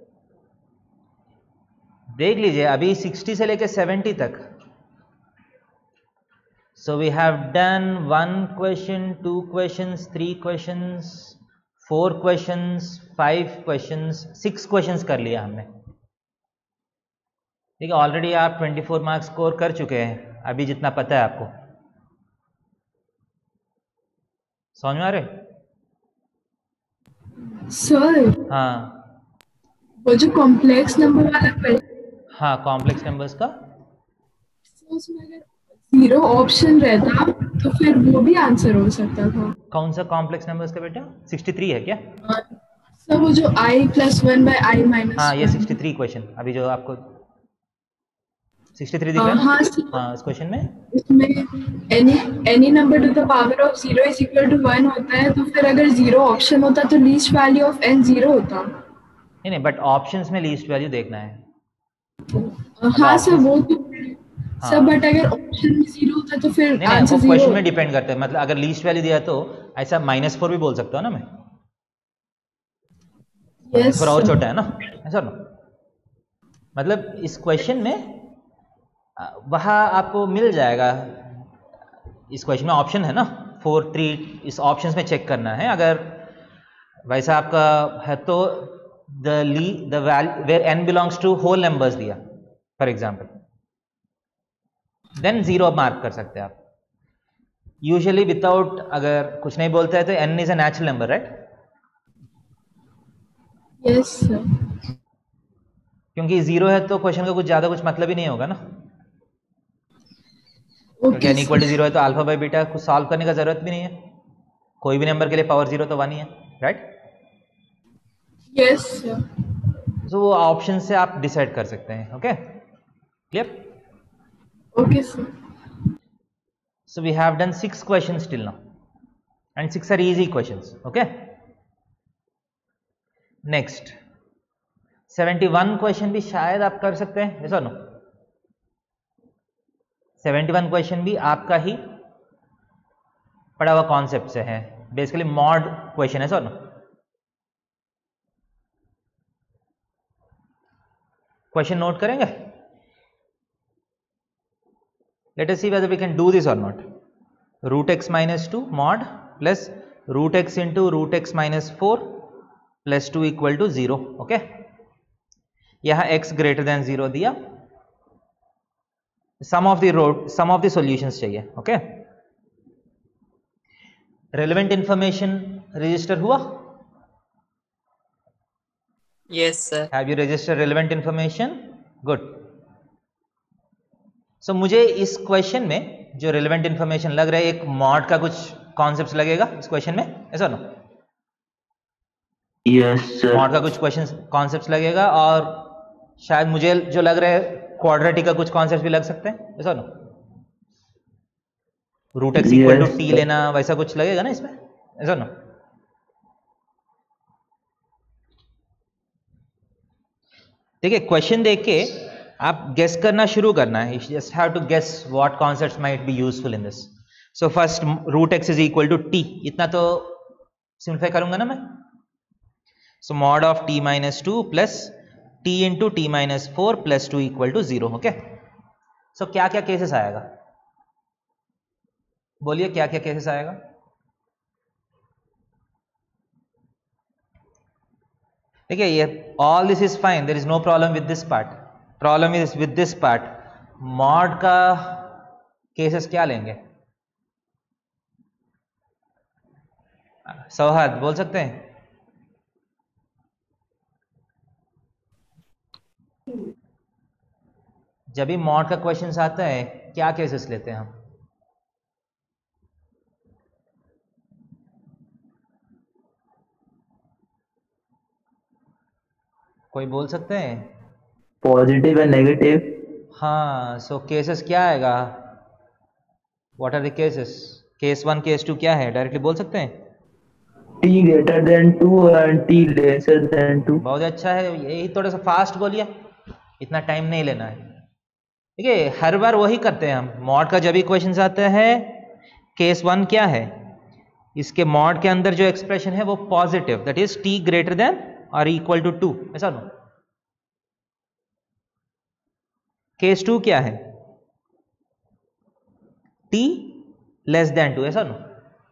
देख लीजिए अभी सिक्सटी से लेके सेवेंटी तक. So we have done one question, two questions, three questions, four questions, five questions, six questions कर लिया हमने. ठीक है, ऑलरेडी आप ट्वेंटी फोर मार्क्स स्कोर कर चुके हैं अभी जितना पता है आपको. समझ में आ रहे?
सर
हाँ
वो जो कॉम्प्लेक्स नंबर वाला क्वेश्चन,
हाँ कॉम्प्लेक्स नंबर्स का
उसमें अगर जीरो ऑप्शन रहता तो फिर वो भी आंसर हो सकता था.
कौन सा कॉम्प्लेक्स नंबर्स का बेटा? सिक्सटी थ्री है क्या?
सर वो जो i plus one by i minus.
हाँ ये सिक्सटी थ्री क्वेश्चन अभी जो आपको सिक्सटी थ्री दिख रहा है ना?
हाँ सर,
हाँ इस क्वेश्चन में
इसमें any any number to the power of zero is equal to one होता है, तो फिर अगर जीरो ऑप्शन होता तो least value of n zero होता.
नहीं नहीं, बट ऑप्शंस में लीस्ट वैल्यू देखना है.
हाँ सर वो तो
हाँ.
सर बट अगर ऑप्शन में जीरो होता तो फिर
नहीं नहीं,
आंसर
वो
जीरो.
क्वेश्चन में डिपेंड करता है. मतलब अगर लीस्ट वैल्यू दिया तो ऐसा माइनस फोर भी बोल सकता हूँ ना मैं.
यस
थोड़ा और छोटा है ना, ऐसा ना. मतलब इस क्वेश्चन में वहाँ आपको मिल जाएगा. इस क्वेश्चन में ऑप्शन है ना फोर थ्री, इस ऑप्शंस में चेक करना है. अगर वैसा आपका है तो द ली the value where n belongs to whole numbers दिया for example, then zero mark कर सकते हैं आप. यूजुअली विदाउट अगर कुछ नहीं बोलते हैं तो n is a natural number, right?
Yes sir.
क्योंकि जीरो है तो क्वेश्चन का कुछ ज्यादा कुछ मतलब ही नहीं होगा ना. क्योंकि एन इक्वल टू जीरो है तो अल्फा बाई बीटा कुछ सॉल्व करने का जरूरत भी नहीं है. कोई भी नंबर के लिए पावर जीरो तो वन ही है, राइट?
Yes sir.
सो वो ऑप्शन से आप डिसाइड कर सकते हैं. Okay, clear?
Okay sir.
So we have done six questions till now, and six are easy questions. Okay. Next, seventy-one question भी शायद आप कर सकते हैं, yes or no? seventy-one question भी आपका ही पढ़ा हुआ कॉन्सेप्ट से है. बेसिकली मॉड क्वेश्चन है, yes or no? Question note करेंगे? Let us see whether we can do this or not. Root x minus two mod plus root x into root x minus four plus two equal to zero. Okay. यहाँ x greater than zero दिया. Sum of the root, sum of the solutions चाहिए. Okay. Relevant information register हुआ?
Yes, sir.
Have you registered relevant information? Good. So so, मुझे इस question में जो relevant information लग रहा है, एक मॉड का कुछ कॉन्सेप्ट लगेगा इस क्वेश्चन में, ऐसा ना?
Yes, sir.
मॉड का कुछ क्वेश्चन कॉन्सेप्ट लगेगा, और शायद मुझे जो लग रहा है क्वाड्रेटिक का कुछ कॉन्सेप्ट भी लग सकते हैं, ऐसा ना? Root x equal to t लेना, वैसा कुछ लगेगा ना इसमें, ऐसा ना? ठीक है, क्वेश्चन देख के आप गेस करना शुरू करना है. You just have to guess what concepts might be useful in this. So first root x is equal to t. इतना तो सिंप्लीफाई करूंगा ना मैं. So mod of t minus two plus t into t minus four plus two equal to zero. Okay. So क्या क्या cases आएगा? बोलिए क्या क्या केसेस आएगा? ठीक है, ये all this is fine. There is no problem with this part. Problem is with this part. Mod का केसेस क्या लेंगे? सौहार्द बोल सकते हैं? जब भी मॉड का क्वेश्चन आता है क्या केसेस लेते हैं हम? कोई बोल सकते हैं?
Positive and negative.
हाँ, सो केसेस क्या आएगा? What are the cases? Case one case two क्या है, डायरेक्टली बोल सकते हैं?
T greater than two and T lesser than two.
बहुत अच्छा है, यही थोड़ा सा फास्ट बोलिए, इतना टाइम नहीं लेना है। ठीक है, हर बार वही करते हैं हम। मॉड का जब भी क्वेश्चन आता है, केस वन क्या है, इसके मॉड के अंदर जो एक्सप्रेशन है वो positive, that is t greater than or equal to two, ऐसा नो। केस टू क्या है, टी लेस देन टू, ऐसा नो।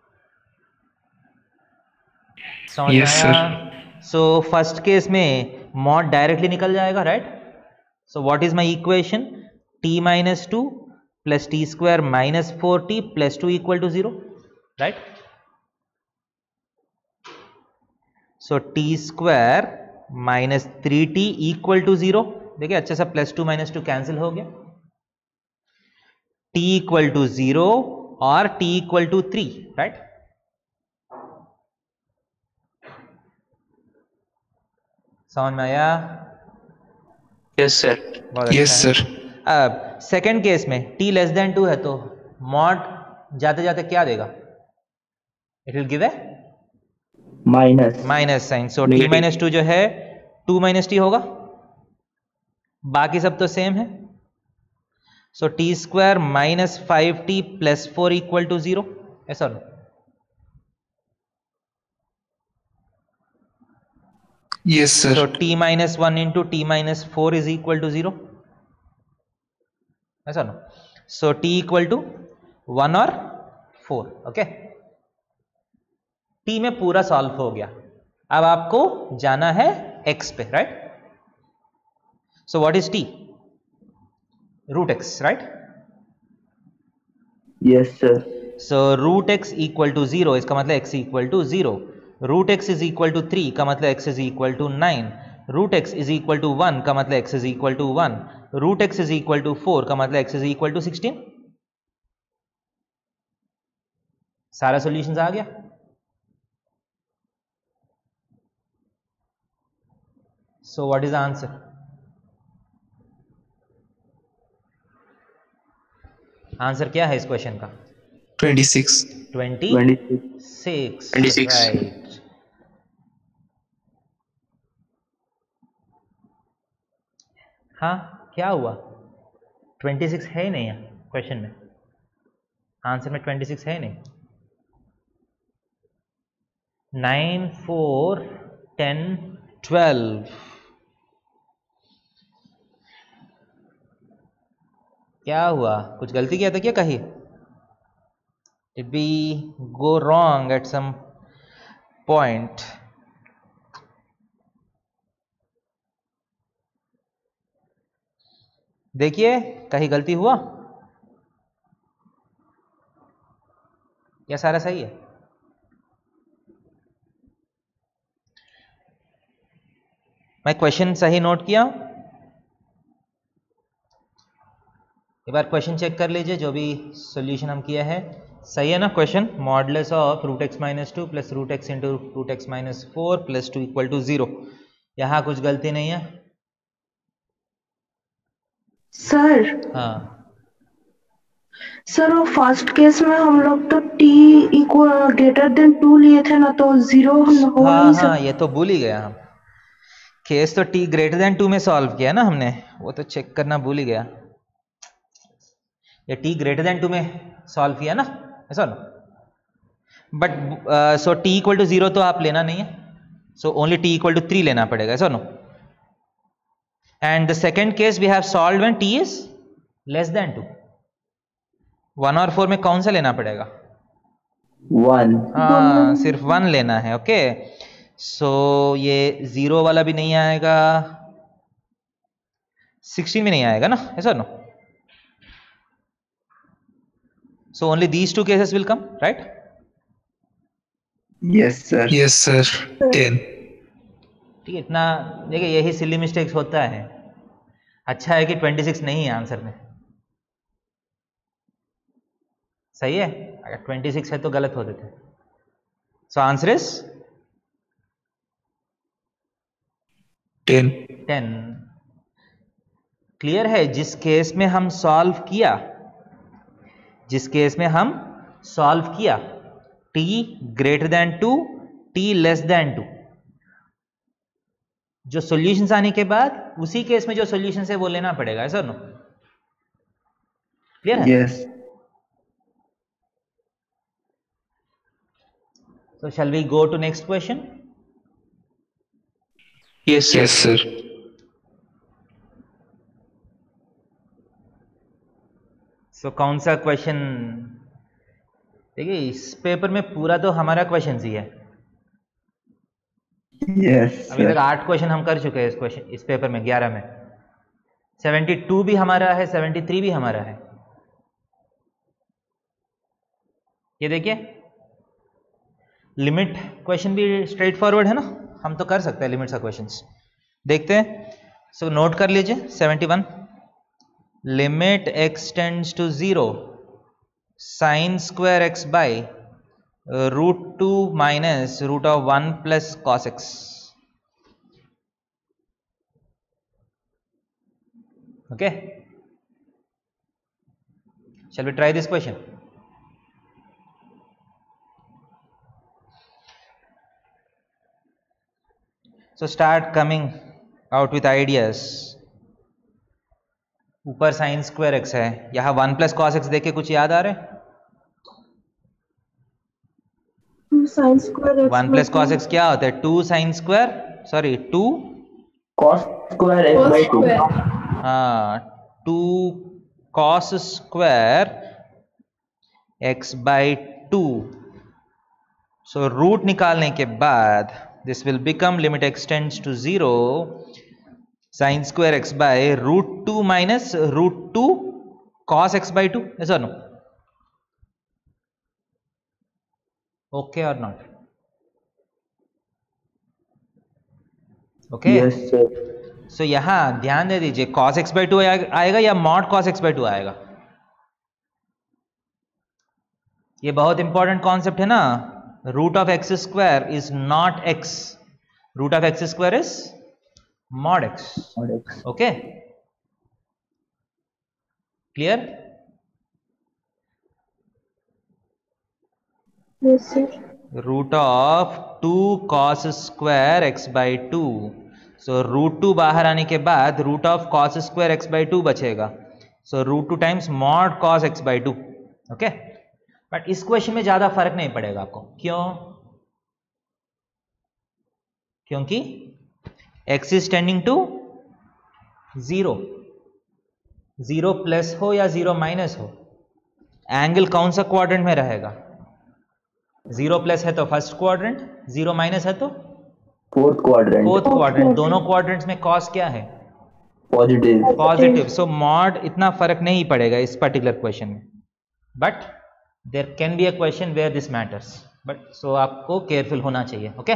समझ में आया? सो फर्स्ट केस में मॉड डायरेक्टली निकल जाएगा, right? So what is my equation? T minus two plus t square minus four t plus two equal to zero, right? So t square minus three t equal to zero. देखिए अच्छे से plus two minus two cancel हो गया। T equal to zero और t equal to three, right? समझ में आया?
Yes sir.
बहुत अच्छा
यस
है।
सर।
अब सेकेंड केस में t लेस देन टू है तो मॉड जाते जाते क्या देगा? It will give a
Minus.
Minus sign. So t
Negative.
Minus two जो है टू माइनस टी होगा, बाकी सब तो सेम है। So t square minus five t plus four equal to zero, ऐसा लो।
Yes
so
sir.
t minus one into t minus four is equal to zero, ऐसा no. So t equal to one और four, okay. t में पूरा solve हो गया। अब आपको जाना है x पे, right? So what is t? Root x, right?
Yes, sir.
So root x equal to zero, इसका मतलब x equal to zero. Root x is equal to three का मतलब x is equal to nine. Root x is equal to one का मतलब x is equal to one. Root x is equal to four का मतलब x is equal to sixteen. सारा solutions आ गया। सो what is the answer? Answer क्या है इस क्वेश्चन का?
Twenty six.
Twenty
Twenty-six.
Six,
twenty-six.
Right. हाँ, क्या हुआ? ट्वेंटी सिक्स है ही नहीं क्वेश्चन में, आंसर में ट्वेंटी सिक्स है नहीं। Nine, four, ten, twelve. क्या हुआ? कुछ गलती किया था क्या कहीं? Did we go wrong at some point? देखिए कहीं गलती हुआ या सारा सही है? मैं क्वेश्चन सही नोट किया? एक बार क्वेश्चन चेक कर लीजिए, जो भी सॉल्यूशन हम किया है सही है ना question? Modulus of root x minus two plus root x into root x minus four plus two equal to zero. यहाँ कुछ गलती नहीं है?
सर
हाँ
सर वो फर्स्ट केस में हम लोग तो t equal greater than two लिए थे ना, तो जीरो हो
हाँ
नहीं
हाँ,
सकता।
ये तो भूल ही गया हम। केस तो t ग्रेटर देन टू में सॉल्व किया ना हमने, वो तो चेक करना भूल ही गया। ये t ग्रेटर देन टू में सॉल्व किया ना, ऐसा ना? But so t equal to zero तो आप लेना नहीं है, so only t equal to three लेना पड़ेगा, ऐसा no? And the second case we have solved when t is less than two. One और फोर में कौन सा लेना पड़ेगा?
One.
हाँ, सिर्फ वन लेना है, ओके। सो ये जीरो वाला भी नहीं आएगा, सिक्सटीन भी नहीं आएगा ना, ऐसा no? So only these two cases will come, right?
Yes, sir.
Yes sir. Ten.
ठीक है, इतना देखिए यही सिली मिस्टेक्स होता है। अच्छा है कि ट्वेंटी सिक्स नहीं है आंसर में, सही है? अगर ट्वेंटी सिक्स है तो गलत होते थे। So answer is
ten.
Ten. Clear है? जिस केस में हम सॉल्व किया जिस केस में हम सॉल्व किया t greater than two, t less than two, जो सॉल्यूशंस आने के बाद उसी केस में जो सॉल्यूशंस है वो लेना पड़ेगा, ऐसा नो? क्लियर है?
Yes.
So shall we go to next question?
Yes, sir.
Yes, sir.
So कौन सा क्वेश्चन? देखिए इस पेपर में पूरा तो हमारा क्वेश्चन ही है।
Yes.
अभी
sir.
तक आठ क्वेश्चन हम कर चुके हैं इस क्वेश्चन इस पेपर में, ग्यारह में बहत्तर भी हमारा है, तिहत्तर भी हमारा है। ये देखिए लिमिट क्वेश्चन भी स्ट्रेट फॉरवर्ड है ना, हम तो कर सकते हैं लिमिट का क्वेश्चंस। देखते हैं, सो so, नोट कर लीजिए इकहत्तर, limit x tends to zero sine square x by root two minus root of one plus cos x. Okay, shall we try this question? So start coming out with ideas. ऊपर sine square x है, यहाँ one plus cos x देख के कुछ याद आ रहा है?
Sine square
one plus cos x क्या होता है? Two sine square, sorry two
Cos square x by two.
हाँ, two cos square x by two. So root निकालने के बाद this will become limit x tends to zero sin square x by root two minus root two cos x by two. Yes or no? Okay or not? Okay.
Yes, sir.
So यहाँ ध्यान दे दीजिए, cos x by two आएगा या mod cos x by two आएगा? ये बहुत important concept है ना। Root of x square is not x, root of x square is mod x.
Mod x.
Okay, clear?
Yes, sir.
Root of two cos square x by two. So root two बाहर आने के बाद root of cos square x by two बचेगा। So root two times mod cos x by two. Okay, but इस question में ज्यादा फर्क नहीं पड़ेगा आपको। क्यों? क्योंकि x is tending to zero, zero plus हो या जीरो माइनस हो, एंगल कौन सा क्वाड्रेंट में रहेगा? जीरो प्लस है तो फर्स्ट क्वाड्रेंट, जीरो माइनस है तो
Fourth quadrant.
Fourth quadrant. दोनों क्वाड्रेंट्स में कॉस क्या है?
Positive.
पॉजिटिव। सो मॉड इतना फर्क नहीं पड़ेगा इस पर्टिकुलर क्वेश्चन में, but there can be a question where this matters, but so आपको केयरफुल होना चाहिए। Okay,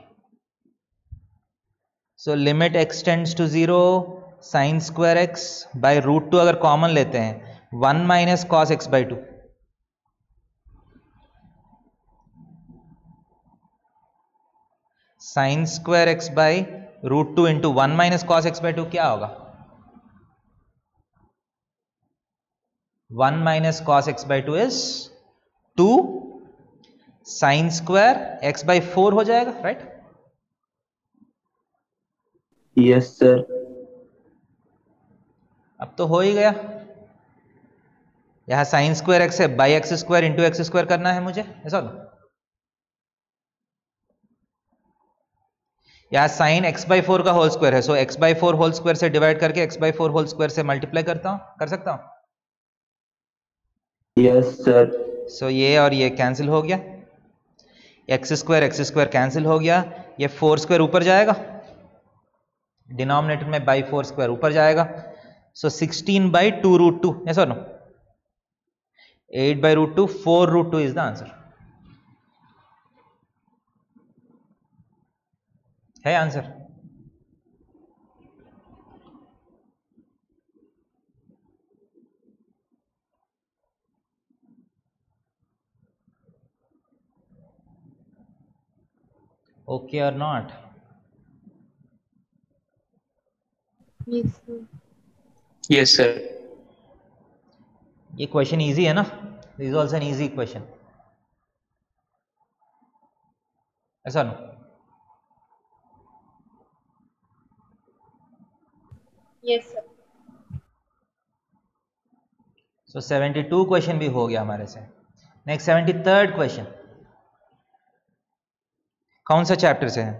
so limit x tends to zero sine square x by root two, अगर कॉमन लेते हैं one minus cos x by two. Sine square x by root two into one minus cos x by two क्या होगा? One minus cos x by two is two sine square x by four हो जाएगा, right?
Yes, sir.
अब तो हो ही गया। यहां साइन स्क्वायर एक्स है, by x square into x square करना है मुझे, ऐसा ना? यहां साइन एक्स बाई फोर का होल स्क्वायर है, so x by four whole square से डिवाइड करके x by four whole square से मल्टीप्लाई करता हूं, कर सकता हूं?
Yes, sir.
सो so, ये और ये कैंसिल हो गया, x square x square cancel हो गया, ये फोर स्क्वायर ऊपर जाएगा, डिनोमिनेटर में बाई फोर स्क्वायर ऊपर जाएगा। So sixteen by two root two, yes or no? Eight by root two, four root two is the answer. है answer? Okay or not?
Yes, sir.
Yes, sir.
ये क्वेश्चन easy है ना, This is also an easy question. Yes or no?
Yes, sir.
So seventy two question भी हो गया हमारे से. नेक्स्ट सेवेंटी थर्ड क्वेश्चन कौन सा चैप्टर से है?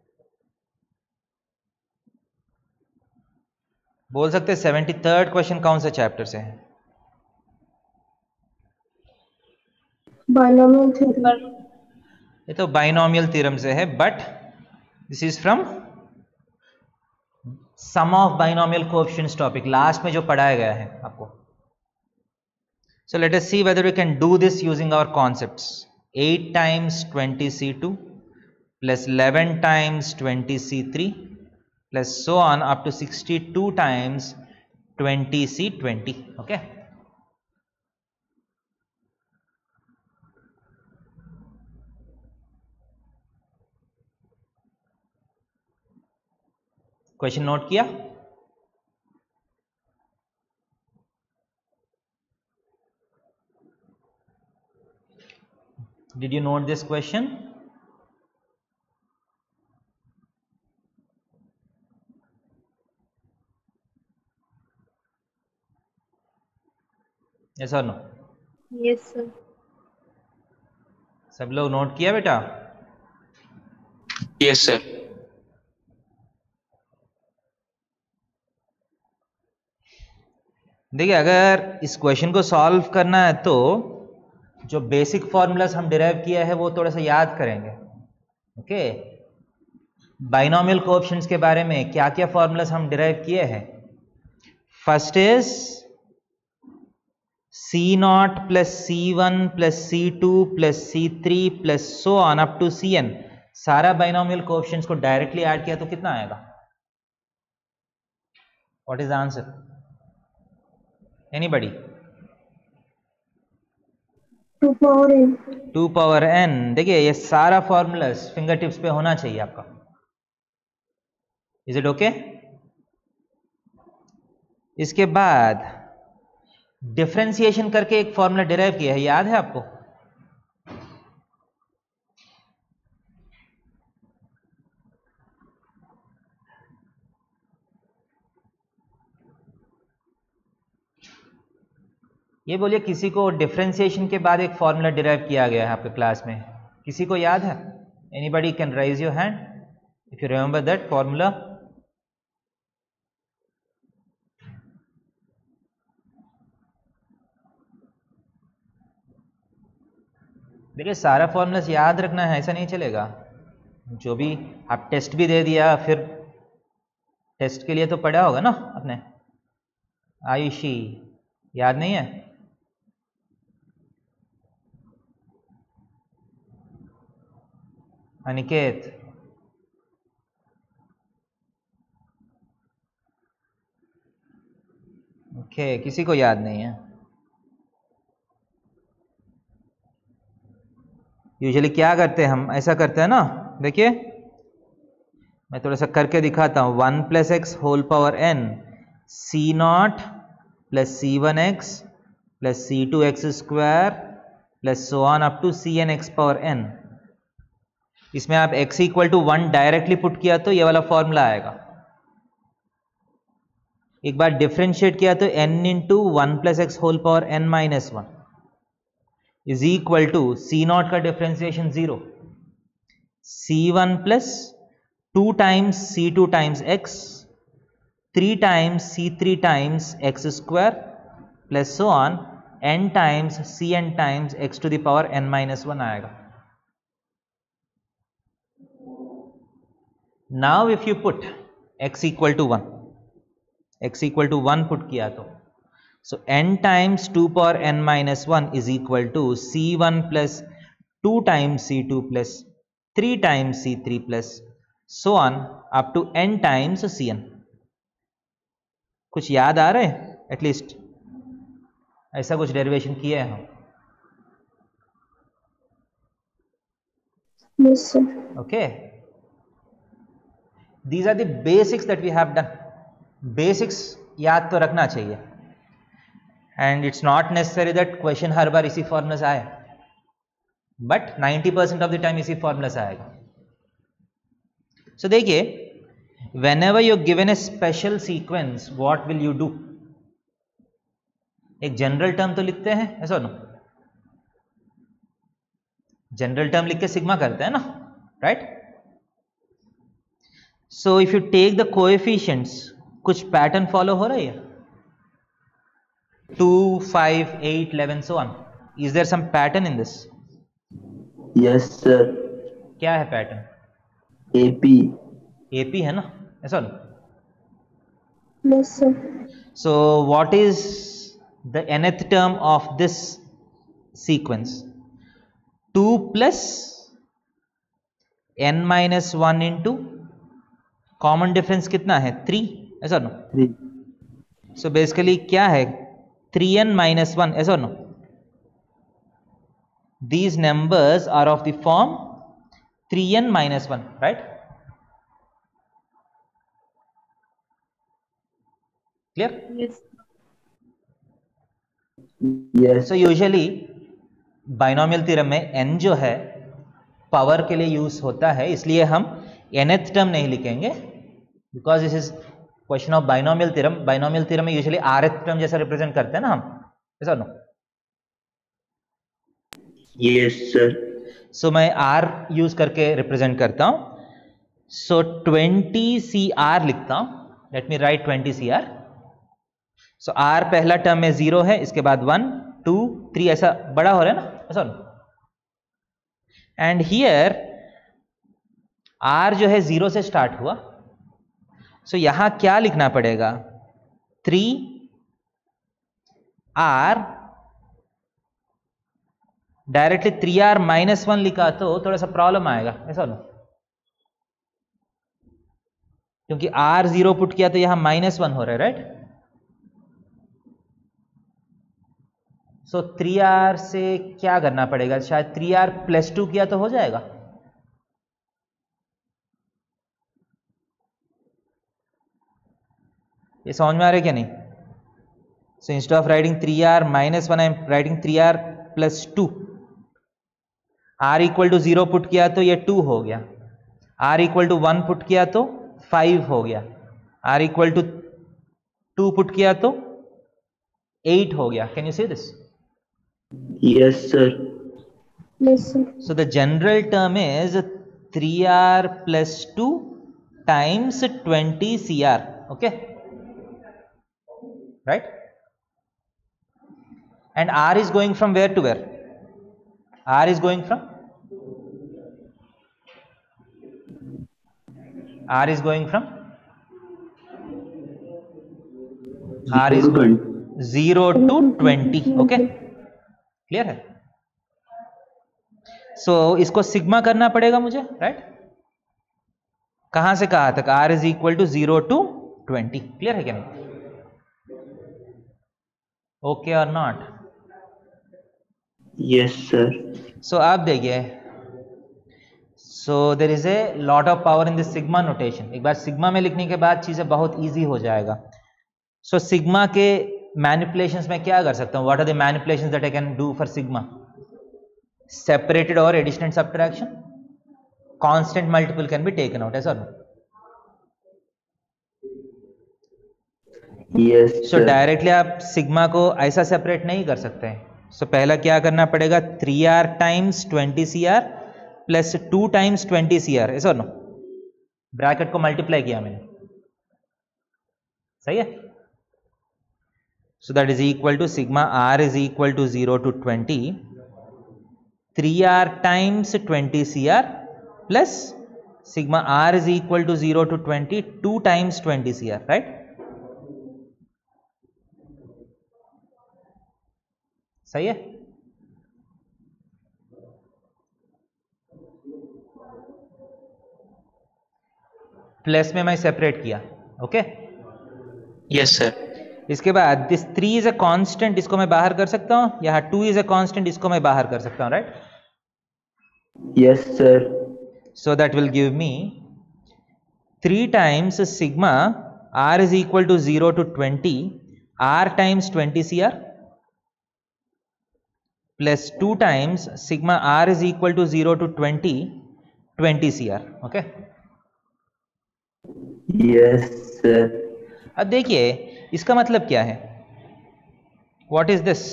बोल सकते हैं सेवेंटी थर्ड क्वेश्चन कौन सा चैप्टर से है?
Binomial theorem.
ये तो बाइनोमियल थ्योरम से है, but this is from sum of binomial coefficients topic, last में जो पढ़ाया गया है आपको. So let us see whether we can do this using our concepts. Eight times twenty C two plus eleven times twenty C three plus so on up to sixty two times twenty C twenty. Okay, question note किया? Did you note this question? Yes or no?
Yes, sir.
सब लोग note किया बेटा?
Yes, sir.
देखिए, अगर इस question को solve करना है तो जो बेसिक फॉर्मूलाज हम डिराइव किया है वो थोड़ा सा याद करेंगे. ओके, बाइनोमियल कोएफिशिएंट्स के बारे में क्या क्या फॉर्मूलाज हम डिराइव किए हैं. First is C naught plus C one plus C two plus C three plus so on up to C N. सारा बाइनोमियल कोएफिशिएंट्स को डायरेक्टली ऐड किया तो कितना आएगा? What is the answer? Anybody?
Two power N.
Two power N. देखिए, ये सारा formulas finger tips पे होना चाहिए आपका. Is it okay? इसके बाद डिफरेंशिएशन करके एक फॉर्मूला डिराइव किया है, याद है आपको? ये बोलिए, किसी को डिफरेंशिएशन के बाद एक फॉर्मूला डिराइव किया गया है आपके क्लास में, किसी को याद है? Anybody can raise your hand if you remember that formula. देखिए, सारा फॉर्मूला याद रखना है, ऐसा नहीं चलेगा. जो भी आप टेस्ट भी दे दिया, फिर टेस्ट के लिए तो पढ़ा होगा ना आपने. आयुषी, याद नहीं है? अनिकेत, ओके, किसी को याद नहीं है. यूजुअली क्या करते हैं हम? ऐसा करते हैं ना, देखिए मैं थोड़ा सा करके दिखाता हूं. One plus x whole power N C naught plus C one x plus C two x square plus so on up to C N x power N. इसमें आप x equal to one directly put किया तो ये वाला formula आएगा. एक बार differentiate किया तो n into one plus x whole power n minus one is equal to C naught का differentiation zero, C one plus two times C two times x, three times C three times x square plus so on n times C N times x to the power n minus one आएगा. Now if you put x equal to one, x equal to one put किया तो, so n times two power n minus one is equal to c one plus two times c two plus three times c three plus so on up to n times cn. कुछ याद आ रहे हैं? At least ऐसा कुछ derivation किए हैं हम.
Yes, sir.
Okay, these are the basics that we have done. Basics याद तो रखना चाहिए. And it's not necessary that question हर बार इसी फॉर्मूला से आए, but ninety percent of the time इसी फॉर्मूला से आएगा. सो so, देखिए, whenever you're given a special sequence, what will you do? एक जनरल टर्म तो लिखते हैं, ऐसा नो? जनरल टर्म लिख के सिग्मा करते हैं ना, right? So if you take the coefficients, कुछ पैटर्न फॉलो हो रही है? Two, five, eight, eleven, so on. Is there some pattern in this?
Yes sir.
क्या है पैटर्न?
एपी.
एपी है ना, ऐसा नो?
Yes, sir.
So what is the nth term of this sequence? two plus n minus one into common difference कितना है? three, ऐसा no?
Three.
So basically क्या है? three n minus one, ऐसा नो? These numbers are of the form three n minus one, right? Clear?
Yes.
Yes.
So usually binomial theorem में n जो है पावर के लिए यूज होता है, इसलिए हम nth टर्म नहीं लिखेंगे, because this is question of binomial theorem. Binomial theorem में यूजुअली rth टर्म जैसा रिप्रेजेंट करते हैं ना हम, ऐसा नो?
Yes sir.
सो मैं r यूज करके रिप्रेजेंट करता हूं. सो ट्वेंटी सी आर लिखता हूं. Let me write twenty C R. So R पहला टर्म में जीरो है, इसके बाद वन, टू, थ्री, ऐसा बड़ा हो रहा है ना, ऐसा नो? एंड हियर आर जो है जीरो से स्टार्ट हुआ. सो so, यहां क्या लिखना पड़ेगा? Three R. Directly three R minus one लिखा तो थोड़ा सा प्रॉब्लम आएगा, ऐसा नो? क्योंकि आर जीरो पुट किया तो यहां माइनस वन हो रहा है, राइट? सो थ्री आर से क्या करना पड़ेगा? शायद थ्री आर प्लस टू किया तो हो जाएगा. ये समझ में आ रहा है क्या नहीं? So instead of writing three R minus one, I am writing three R plus two. R equal to zero put किया तो ये टू हो गया. R equal to one put किया तो फाइव हो गया. R equal to two put किया तो एट हो गया. Can you see this?
Yes sir.
Yes, sir.
So the general term is three r plus two times twenty C R. Okay, right? And r is going from where to where? R is going from R is going from R is going zero to twenty. Okay, clear है? So so, इसको sigma करना पड़ेगा मुझे, right? कहां से कहां तक? r is equal to zero to twenty. Clear है क्या नहीं? Okay or not?
Yes sir.
So आप देखिए, so there is a lot of power in this sigma notation. एक बार सिग्मा में लिखने के बाद चीजें बहुत इजी हो जाएगा. सो so, सिग्मा के मैनिपुलेशंस में क्या कर सकता हूं? What are the manipulations that I can do for sigma? Separated और addition and subtraction. Constant multiple can be taken out, ऐसा नो?
यस.
सो डायरेक्टली आप सिग्मा को ऐसा सेपरेट नहीं कर सकते हैं. सो so, पहला क्या करना पड़ेगा? Three R times twenty C R plus two times twenty C R, ऐसा नो? ब्रैकेट को मल्टीप्लाई किया मैंने, सही है? So that is equal to sigma r is equal to zero to twenty. three r times twenty C R plus sigma r is equal to zero to twenty, two times twenty C R, right? सही है? Plus में मैं separate किया. Okay,
yes sir.
इसके बाद this three is a constant, इसको मैं बाहर कर सकता हूं. यहां टू इज अ कांस्टेंट, इसको मैं बाहर कर सकता हूं, right?
Yes sir.
So that will give me three times sigma r is equal to zero to twenty, r times twenty C R, plus two times sigma r is equal to zero to twenty, twenty C R. Okay.
Yes, sir.
अब देखिए इसका मतलब क्या है, what is this?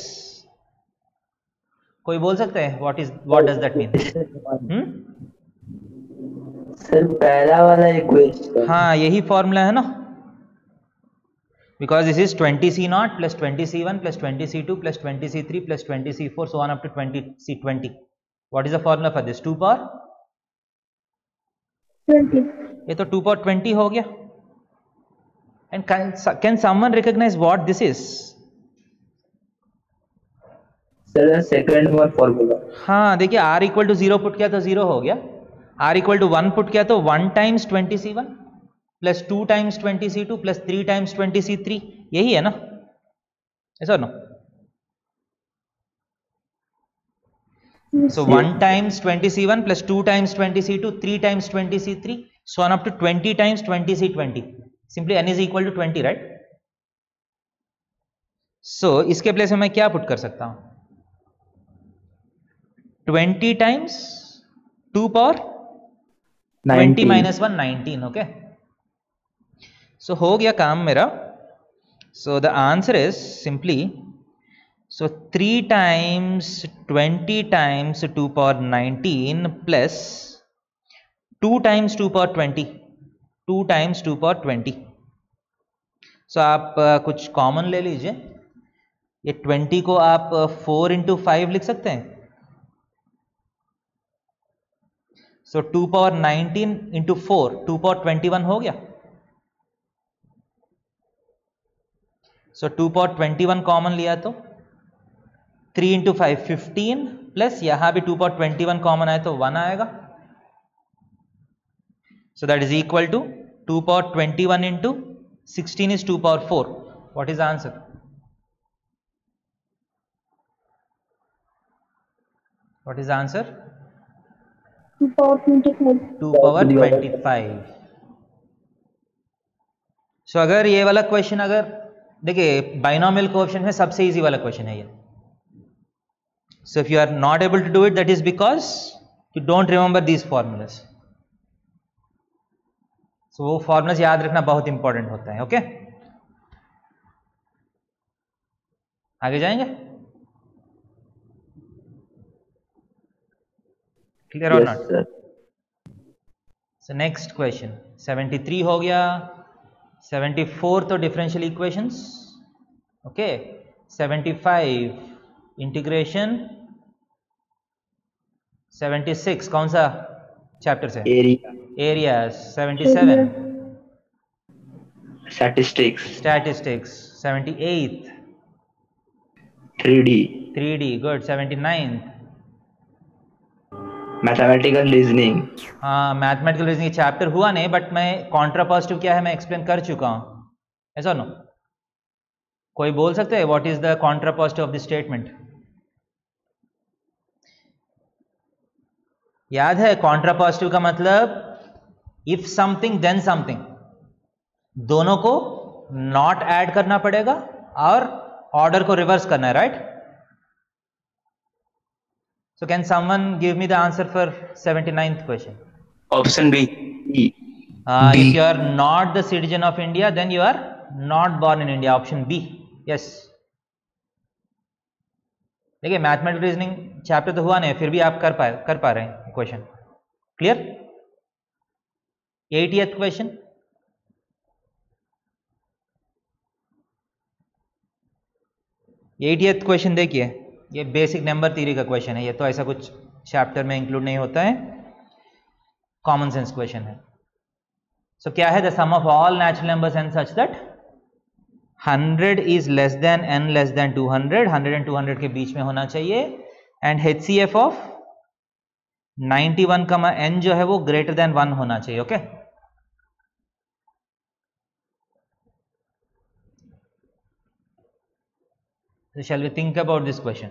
कोई बोल सकते हैं what is what does that mean? Hmm?
Sir पहला वाला इक्वेशन।
हाँ यही फॉर्मूला है ना, because this is twenty C naught plus twenty C one plus twenty C two plus twenty C three plus twenty C four so on up to twenty C twenty. What is the formula for this? two power
twenty.
ये तो two power twenty हो गया. And can, can someone recognize what this is?
Sir second one formula.
हाँ देखिए r equal to zero put किया तो zero हो गया, r equal to one put किया तो one times twenty C one plus two times twenty C two plus three times twenty C three, यही है ना, ऐसा नो? So one times twenty C one plus two times twenty C two, three times twenty C three, so on up to twenty times twenty C twenty. Simply n is equal to twenty, right? So इसके place में मैं क्या put कर सकता हूं? twenty times two power twenty minus one, nineteen. Okay. So हो गया काम मेरा. So the answer is simply, so three times twenty times two power nineteen plus two times two power twenty, two times two power twenty. So आप uh, कुछ common ले लीजिए, ये twenty को आप four into five लिख सकते हैं. So two power nineteen into four, two power twenty-one हो गया. So two power twenty-one common लिया तो three into five, fifteen plus यहां भी two power twenty-one कॉमन आए तो one आएगा. So that is equal to two power twenty-one into sixteen is two power four. What is the answer? What is the answer?
two power twenty-five.
two power twenty-five. So अगर ये वाला question, अगर देखिए binomial coefficient में सबसे easy वाला question है ये. So if you are not able to do it, that is because you don't remember these formulas. So वो formulas याद रखना बहुत इंपॉर्टेंट होता है. ओके, आगे जाएंगे. क्लियर और not? So next question seventy-three हो गया. seventy-four तो differential equations. Okay, seventy-five integration. seventy-six कौन सा चैप्टर से?
Area.
Areas. seventy-seven
statistics.
Statistics. seventy-eight
three D.
three D. Good. seventy-nine
mathematical reasoning.
हाँ मैथमेटिकल रीजनिंग चैप्टर हुआ नहीं, बट मैं कॉन्ट्रापॉजिटिव क्या है मैं एक्सप्लेन कर चुका हूं, ऐसा नो? कोई बोल सकते हैं what is the contrapositive of the statement? याद है कॉन्ट्रापॉजिटिव का मतलब इफ समथिंग देन समथिंग, दोनों को नॉट ऐड करना पड़ेगा और ऑर्डर को रिवर्स करना है, right? So can someone give me the answer for seventy-ninth question?
Option B.
Uh, if you are not the citizen of India, then you are not born in India. Option B. Yes. देखिए mathematical reasoning chapter तो हुआ नहीं, फिर भी आप कर पा कर पा रहे हैं question. Clear? eightieth question. eightieth question देखिए, ये बेसिक नंबर थ्योरी का क्वेश्चन है. ये तो ऐसा कुछ चैप्टर में इंक्लूड नहीं होता है, कॉमन सेंस क्वेश्चन है. सो so, क्या है? The sum of all natural numbers n such that hundred is less than n less than two hundred. Hundred and two hundred के बीच में होना चाहिए. And H C F of ninety one comma N जो है वो greater than one होना चाहिए. Okay okay? So shall we think about this question?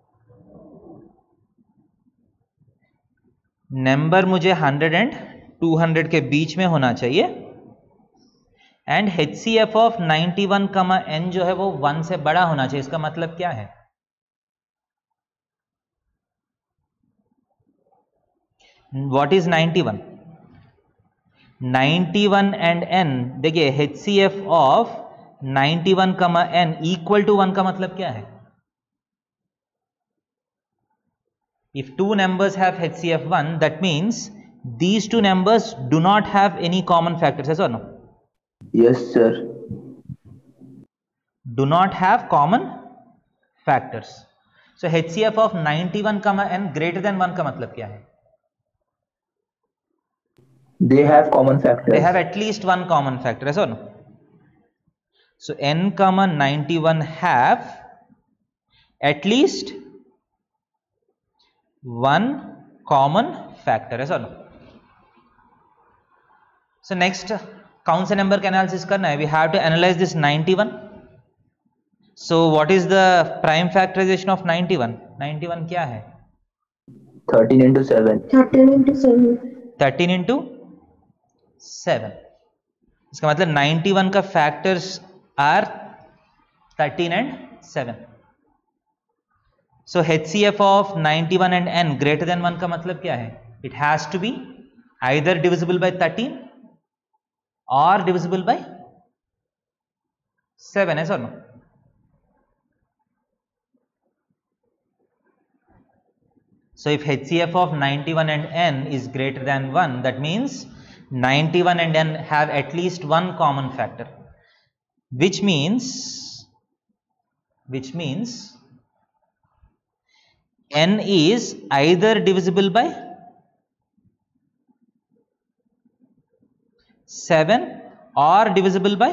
Number मुझे हंड्रेड एंड टू हंड्रेड के बीच में होना चाहिए and H C F of ninety one comma N जो है वो वन से बड़ा होना चाहिए. इसका मतलब क्या है? What is ninety one? Ninety one and n, देखिए H C F of ninety one comma n equal to one का मतलब क्या है? If two numbers have H C F one, that means these two numbers do not have any common factors, yes or no?
Yes, sir.
Do not have common factors. So H C F of ninety-one comma n greater than one का मतलब क्या है?
They have common factors.
They have at least one common factor, yes or no? So n comma ninety-one have at least one common factor, yes or no? So next, कौन से number का analysis करना है? We have to analyze this ninety-one. So what is the prime factorization of ninety-one? ninety-one क्या है?
thirteen into seven.
thirteen into seven.
thirteen into seven. इसका मतलब ninety-one का factors are thirteen and seven. So H C F of ninety-one and n greater than one का मतलब क्या है? It has to be either divisible by thirteen or divisible by seven, yes or no? So if H C F of ninety-one and n is greater than one, that means ninety-one and n have at least one common factor, which means which means n is either divisible by seven or divisible by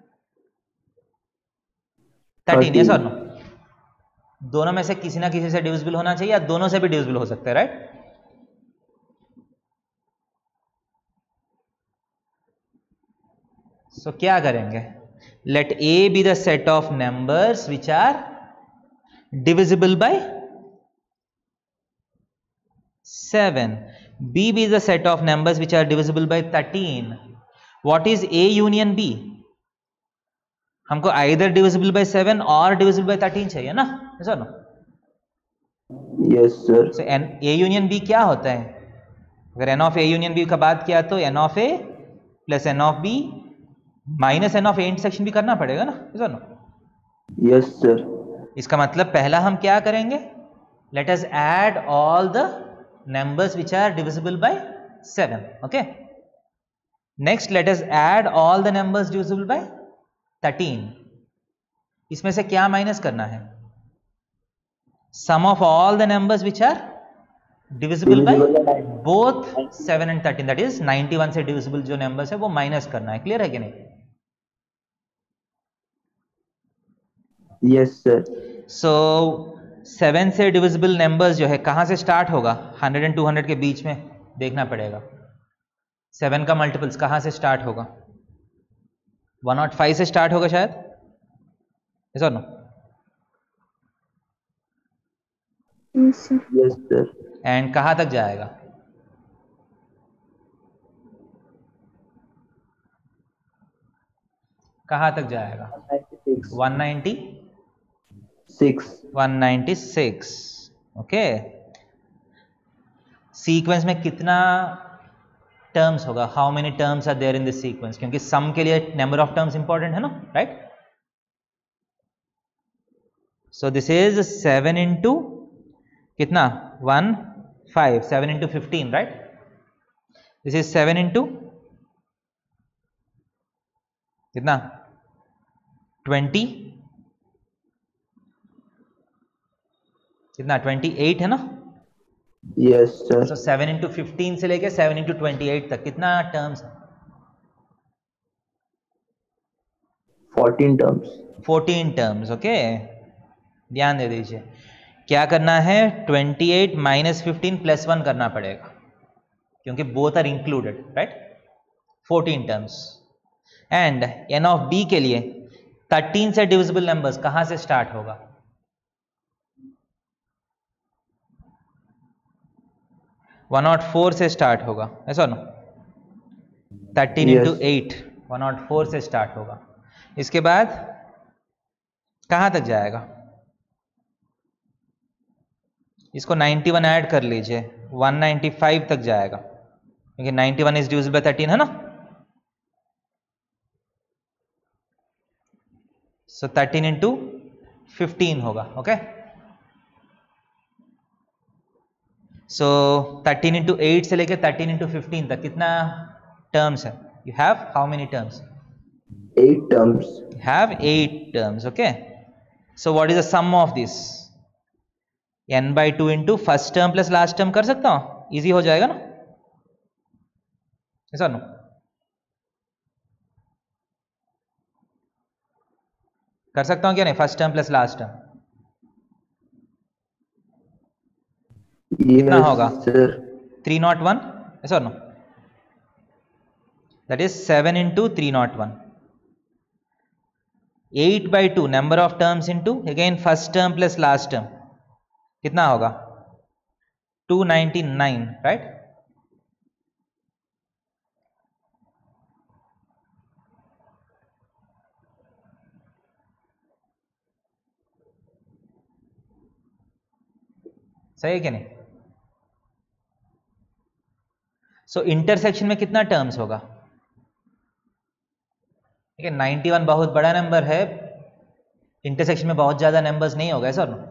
thirteen, yes or no? दोनों में से किसी ना किसी से divisible होना चाहिए या दोनों से भी डिविजिबल हो सकता है, राइट? सो so, क्या करेंगे? Let a be the set of numbers which are divisible by seven, b be the set of numbers which are divisible by thirteen. What is a union b? हमको either divisible by seven or divisible by thirteen चाहिए ना, yes or no?
Yes, sir.
So n a union b क्या होता है? अगर n of a union b का बात किया तो n of a plus n of b minus n of a intersection भी करना पड़ेगा ना, yes or no?
Yes, sir.
इसका मतलब पहला हम क्या करेंगे? Let us add all the numbers which are divisible by seven. Okay, next let us add all the numbers divisible by thirteen. इसमें से क्या माइनस करना है? sum of all the numbers which are divisible by both seven and thirteen, that is ninety-one से divisible जो numbers है वो minus करना है. क्लियर है कि नहीं?
Yes, sir.
So सेवन से डिविजिबल नंबर्स जो है कहां से स्टार्ट होगा? हंड्रेड एंड टू हंड्रेड के बीच में देखना पड़ेगा. सेवन का मल्टीपल्स कहां से स्टार्ट होगा? वन नॉट फाइव से स्टार्ट होगा शायद, yes or no?
Yes, sir.
Yes, sir.
And कहां तक जाएगा? कहां तक जाएगा? One ninety
Six.
One ninety six. Okay, sequence में कितना टर्म्स होगा? How many terms are there in this sequence? क्योंकि सम के लिए नंबर ऑफ टर्म्स इंपॉर्टेंट है ना, right? So this is seven into कितना? One five. Seven into fifteen, right? This is seven into कितना? ट्वेंटी. कितना? Twenty eight है ना?
Yes, sir.
तो सेवन इंटू फिफ्टीन से लेके सेवन इंटू ट्वेंटी एट तक कितना टर्म्स है?
fourteen terms.
Fourteen terms. Okay, ध्यान दे दीजिए. क्या करना है? Twenty eight minus fifteen plus one करना पड़ेगा क्योंकि both are included, right? Fourteen terms. And N of B के लिए थर्टीन से डिविजिबल नंबर्स कहां से स्टार्ट होगा? वन नॉट फोर से स्टार्ट होगा, ऐसा ना? Thirteen into eight one nought four से स्टार्ट होगा. इसके बाद कहां तक जाएगा? इसको इक्यानवे ऐड कर लीजिए, एक सौ पचानवे तक जाएगा क्योंकि इक्यानवे इज डिविजिबल बाय थर्टीन है ना। सो थर्टीन इंटू फिफ्टीन होगा। Okay, so thirteen into eight से लेकर थर्टीन इंटू फिफ्टीन तक कितना टर्म्स है? You have how many terms?
Eight terms.
Have eight terms. Okay, so what is the sum of this? n by two into first term plus last term कर सकता हूं, easy हो जाएगा ना? ऐसा नो कर सकता हूं क्या नहीं? First term plus last term कितना
Yes,
होगा?
sir.
थ्री नॉट वन, ऐसा नो? That is seven into three nought one. Eight by two number of terms into again first term plus last term कितना होगा? Two ninety nine, right? सही है कि नहीं? सो इंटरसेक्शन में कितना टर्म्स होगा? ठीक है, इक्यानवे बहुत बड़ा नंबर है, इंटरसेक्शन में बहुत ज्यादा नंबर्स नहीं होगा, ऐसा ना?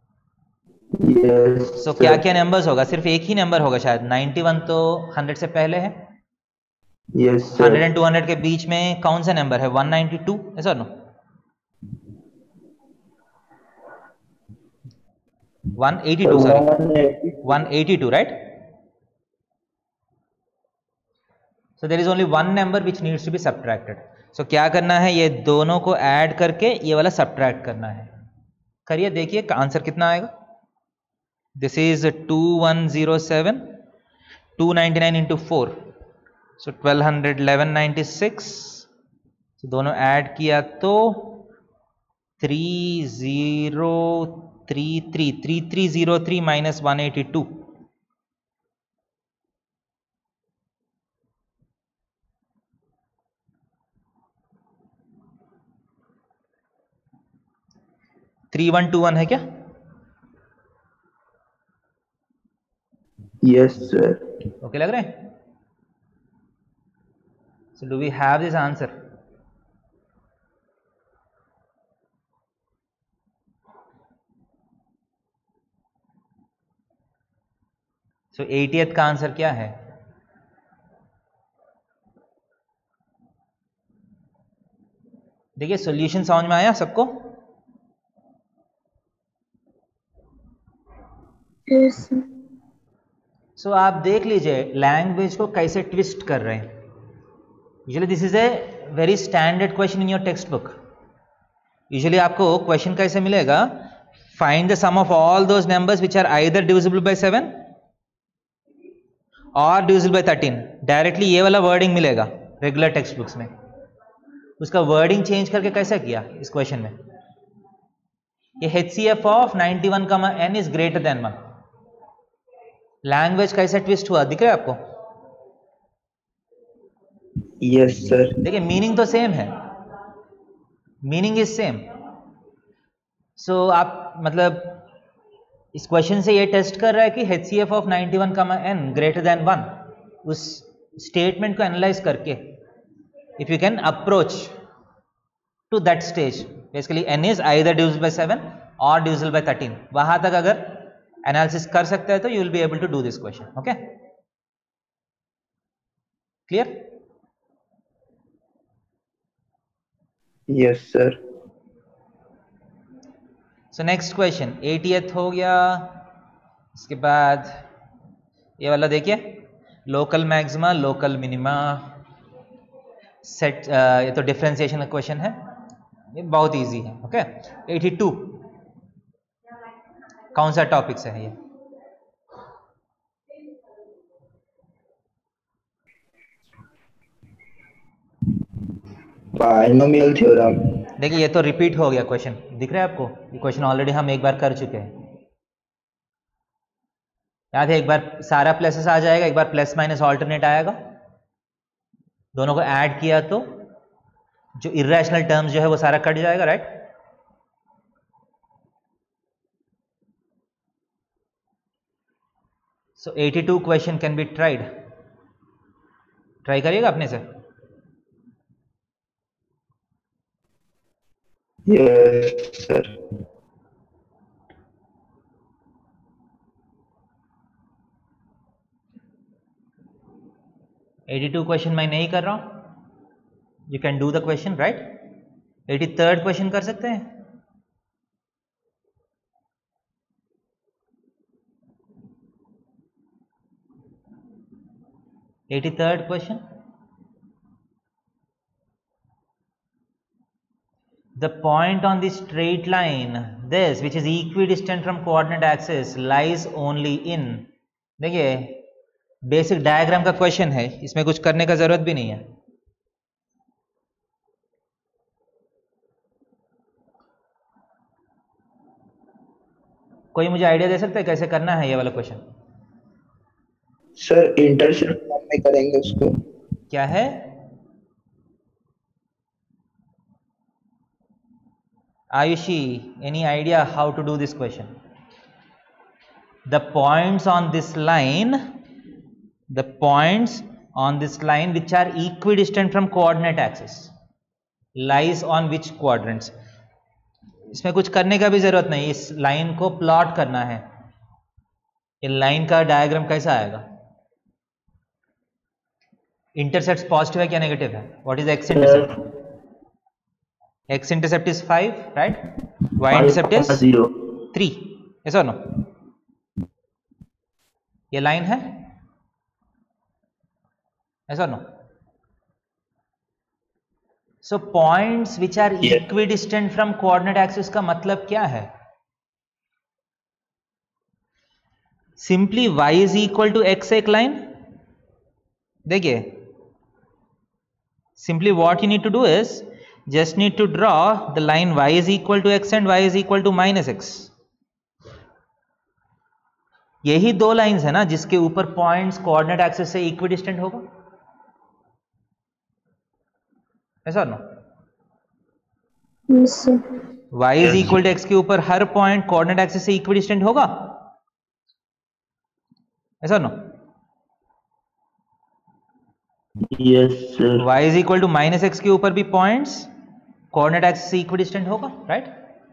Yes,
सो
sir.
क्या क्या नंबर्स होगा? सिर्फ एक ही नंबर होगा शायद। इक्यानवे तो हंड्रेड से पहले है,
Yes, sir.
Hundred and two hundred के बीच में कौन सा नंबर है? वन नाइंटी टू, ऐसा ना? One eighty two, sorry
One eighty.
One eighty two, right? So there is only one number which needs to be subtracted. So क्या करना है? ये दोनों को ऐड करके ये वाला सब्ट्रैक्ट करना है। करिए, देखिए आंसर कितना आएगा। This is two one zero seven, two ninety nine into four, so twelve hundred eleven ninety six. तो दोनों ऐड किया तो three zero three three three three zero three minus one eighty two. Three one two one है क्या?
Yes, sir.
Okay लग रहे हैं? So do we have this answer? So eightieth का आंसर क्या है? देखिए सॉल्यूशन समझ में आया सबको?
Yes, sir.
सो so, आप देख लीजिए लैंग्वेज को कैसे ट्विस्ट कर रहे हैं। Usually this is a very standard question in your text book. Usually आपको क्वेश्चन कैसे मिलेगा? Find the sum of all those numbers which are either divisible by seven और डिविजिबल बाय थर्टीन। डायरेक्टली ये वाला wording मिलेगा regular text books में। उसका wording change करके कैसा किया इस क्वेश्चन में? ये H C F of ninety one का n is greater than one. Language कैसे ट्विस्ट हुआ दिख रहा है आपको?
Yes, sir.
देखिए मीनिंग तो सेम है, मीनिंग इज सेम। सो आप मतलब इस क्वेश्चन से ये टेस्ट कर रहा है कि H C F of ninety one का एन ग्रेटर देन वन। उस स्टेटमेंट को एनालाइज करके if you can approach to that stage, basically n is either divisible by seven और डिविजिबल बाय थर्टीन, वहां तक अगर एनालिसिस कर सकते हैं तो you will be able to do this question. Okay, clear?
Yes, sir.
So next question eightieth हो गया। इसके बाद ये वाला देखिए, local maxima local minima set. ये तो डिफरेंशिएशन का क्वेश्चन है, ये बहुत इजी है। ओके, एटी टू कौन सा टॉपिक से है ये?
Binomial theorem.
देखिए ये तो रिपीट हो गया क्वेश्चन, दिख रहा है आपको? ये क्वेश्चन ऑलरेडी हम एक बार कर चुके हैं। याद है? एक बार सारा प्लसेस आ जाएगा, एक बार प्लस माइनस ऑल्टरनेट आएगा, दोनों को ऐड किया तो जो इर्रेशनल टर्म्स जो है वो सारा कट जाएगा, right? So eighty two question can be tried, try करिएगा अपने से।
Yes, sir.
Eighty two question मैं नहीं कर रहा हूं, you can do the question right. Eighty third question कर सकते हैं। Eighty third question, the point on the straight line this which is equidistant from coordinate axis lies only in, देखिए basic diagram का क्वेश्चन है, इसमें कुछ करने का जरूरत भी नहीं है। कोई मुझे आइडिया दे सकता है कैसे करना है ये वाला क्वेश्चन?
सर इंटरसेप्ट फॉर्म में करेंगे उसको।
क्या है? Ayushi, any idea how to do this question? The points on this line, the points on this line which are equidistant from coordinate axis lies on which quadrants? इसमें कुछ करने का भी जरूरत नहीं, इस लाइन को प्लॉट करना है। ये लाइन का डायग्राम कैसा आएगा? इंटरसेप्ट पॉजिटिव है क्या नेगेटिव है? What is x intercept? X intercept is five, right? Y intercept is
zero.
three. Yes or no? ये लाइन है? Yes or no? So points which are
Yeah.
equidistant from coordinate axis का मतलब क्या है? Simply y is equal to x एक line. देखिए, simply what you need to do is just need to draw the line y is equal to x and y is equal to minus x। यही दो lines है ना जिसके ऊपर points coordinate axis से equidistant होगा, ऐसा ना?
Yes, sir.
y is equal to x के ऊपर हर पॉइंट कोऑर्डिनेट एक्सिस से इक्विडिस्टेंट होगा, ऐसा ना?
Yes, sir.
y is equal to minus x के ऊपर भी पॉइंट्स कोऑर्डिनेट एक्सिस से इक्विडिस्टेंट होगा, right?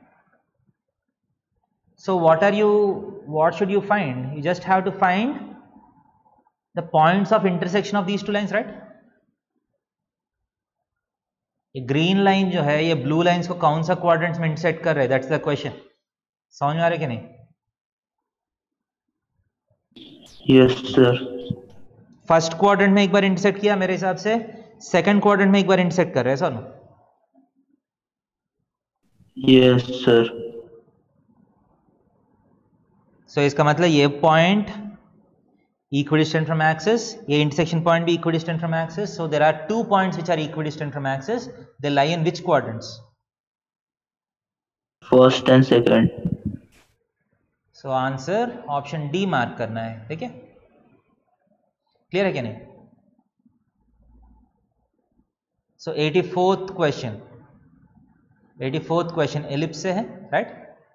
So what are you what should you find? You just have to find the points of intersection of these two lines, right? ये green line जो है ये blue lines को कौन सा quadrants में इंटरसेक्ट कर रहे हैं? That's the question. समझ में आ रहा है कि नहीं?
Yes, sir.
फर्स्ट क्वाड्रेंट में एक बार इंटरसेक्ट किया मेरे हिसाब से, सेकंड क्वाड्रेंट में एक बार इंटरसेक्ट कर रहे हैं, sir?
Yes, sir.
So so, इसका मतलब ये पॉइंट equidistant from axis, ये intersection point भी equidistant from axis, so there are two points which are equidistant from axis, they lie in which quadrants?
First and second.
So answer option D mark करना है, ठीक है? Clear है क्या नहीं? So eighty-fourth question, eighty-fourth question ellipse से है, right?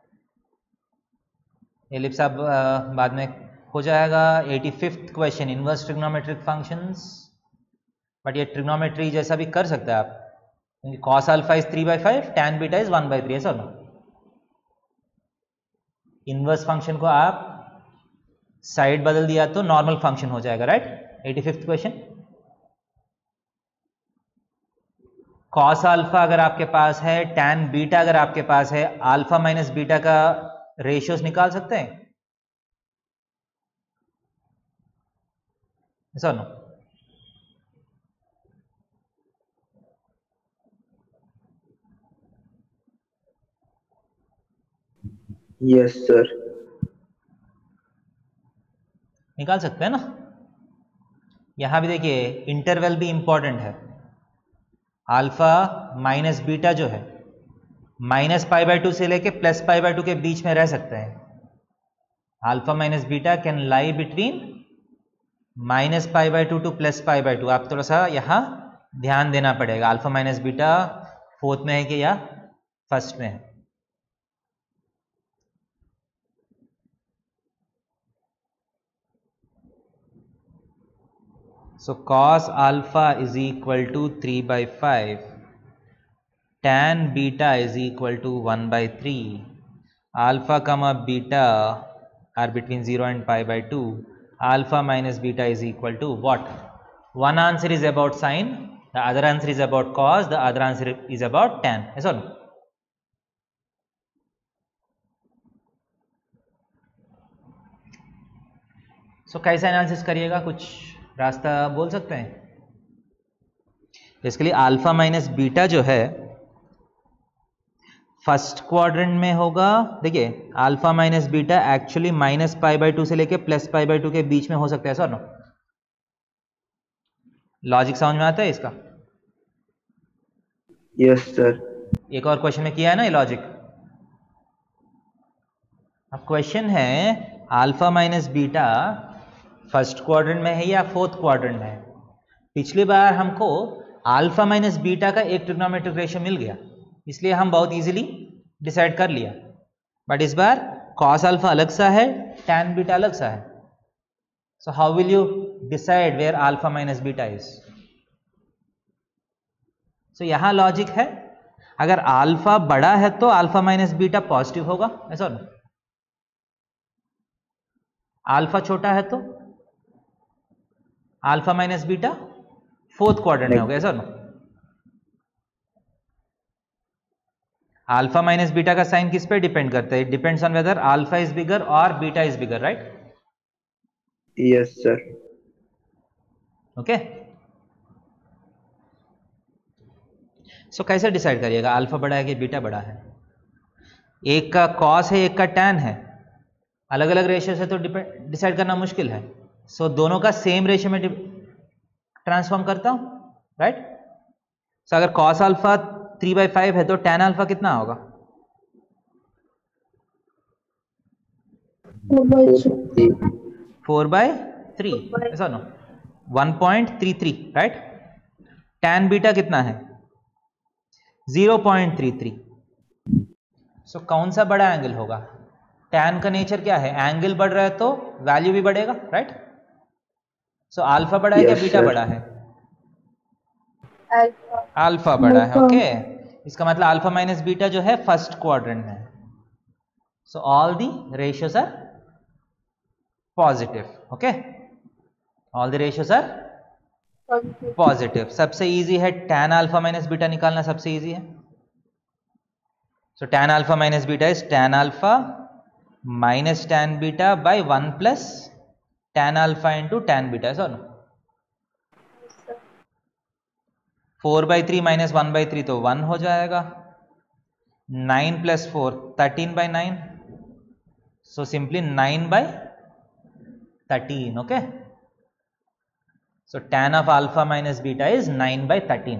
ellipse अब बाद में हो जाएगा। eighty-fifth question inverse trigonometric functions, but ये ट्रिग्नोमेट्री जैसा भी कर सकते हैं आप, क्योंकि cos alpha is three by five, tan beta is one by three, ऐसा ना? इनवर्स फंक्शन को आप साइड बदल दिया तो नॉर्मल फंक्शन हो जाएगा, right? eighty-fifth question, cos alpha अगर आपके पास है, tan बीटा अगर आपके पास है, अल्फा माइनस बीटा का रेशियोज निकाल सकते हैं, ऐसा नो?
Yes, sir.
निकाल सकते हैं ना? यहां भी देखिए इंटरवल भी इंपॉर्टेंट है। अल्फा माइनस बीटा जो है माइनस पाई बाय टू से लेके प्लस पाई बाय टू के बीच में रह सकते हैं। Alpha minus beta can lie between minus pi by two to plus pi by two. आप थोड़ा सा यहाँ ध्यान देना पड़ेगा, अल्फा माइनस बीटा फोर्थ में है कि या फर्स्ट में है। So cos alpha is equal to three by five. Tan beta is equal to one by three. Alpha comma beta are between zero and pi by two. Alpha minus beta is equal to what? One answer is about sine, the other answer is about cos, the other answer is about tan. Yes or no? So कैसे analysis करिएगा, कुछ रास्ता बोल सकते हैं? इसके लिए alpha minus beta जो है फर्स्ट क्वाड्रेंट में होगा. देखिए alpha minus beta actually minus pi by two से लेके प्लस पाई बाई टू के बीच में हो सकता है सर. नो लॉजिक समझ में आता है इसका?
Yes sir.
एक और क्वेश्चन में किया है ना ये लॉजिक. अब क्वेश्चन है alpha minus beta first quadrant में है या फोर्थ क्वाड्रेंट में है. पिछली बार हमको अल्फा माइनस बीटा का एक ट्रिग्नोमेट्रिक रेशियो मिल गया, इसलिए हम बहुत इजीली डिसाइड कर लिया. बट इस बार कॉस अल्फा अलग सा है, टैन बीटा अलग सा है. So how will you decide where alpha minus beta is? So यहां लॉजिक है, अगर अल्फा बड़ा है तो अल्फा माइनस बीटा पॉजिटिव होगा, ऐसा ना. अल्फा छोटा है तो alpha minus beta fourth quadrant में होगा, ऐसा ना. अल्फा माइनस बीटा का साइन किस पे डिपेंड करता है? It depends on whether alpha is bigger और beta is bigger, right?
Yes sir.
Okay. So कैसे डिसाइड करिएगा अल्फा बड़ा है कि बीटा बड़ा है? एक का कॉस है, एक का टैन है, अलग अलग रेशियो से तो डिसाइड करना मुश्किल है. सो so, दोनों का सेम रेशियो में ट्रांसफॉर्म करता हूं, राइट? सो अगर cos alpha three by five है तो टैन अल्फा कितना होगा? फोर बाई थ्री, ऐसा नो, one point three three, right? Tan beta कितना है? Zero point three three. So कौन सा बड़ा एंगल होगा? टैन का नेचर क्या है? एंगल बढ़ रहा है तो वैल्यू भी बढ़ेगा, राइट? सो अल्फा बड़ा है
yes,
क्या बीटा
sir.
बड़ा है? अल्फा बड़ा है. Okay okay? इसका मतलब अल्फा माइनस बीटा जो है फर्स्ट क्वाड्रेंट में है. So all the ratios are positive. Okay, all the ratios are positive. सबसे इजी है टैन अल्फा माइनस बीटा निकालना, सबसे इजी है. So tan alpha minus beta is tan alpha minus tan beta by one plus tan alpha into tan beta, ऐसा ना. Four by three minus one by three तो one हो जाएगा. Nine plus four thirteen by nine, so simply nine by thirteen. Okay, so tan of alpha minus beta is nine by thirteen.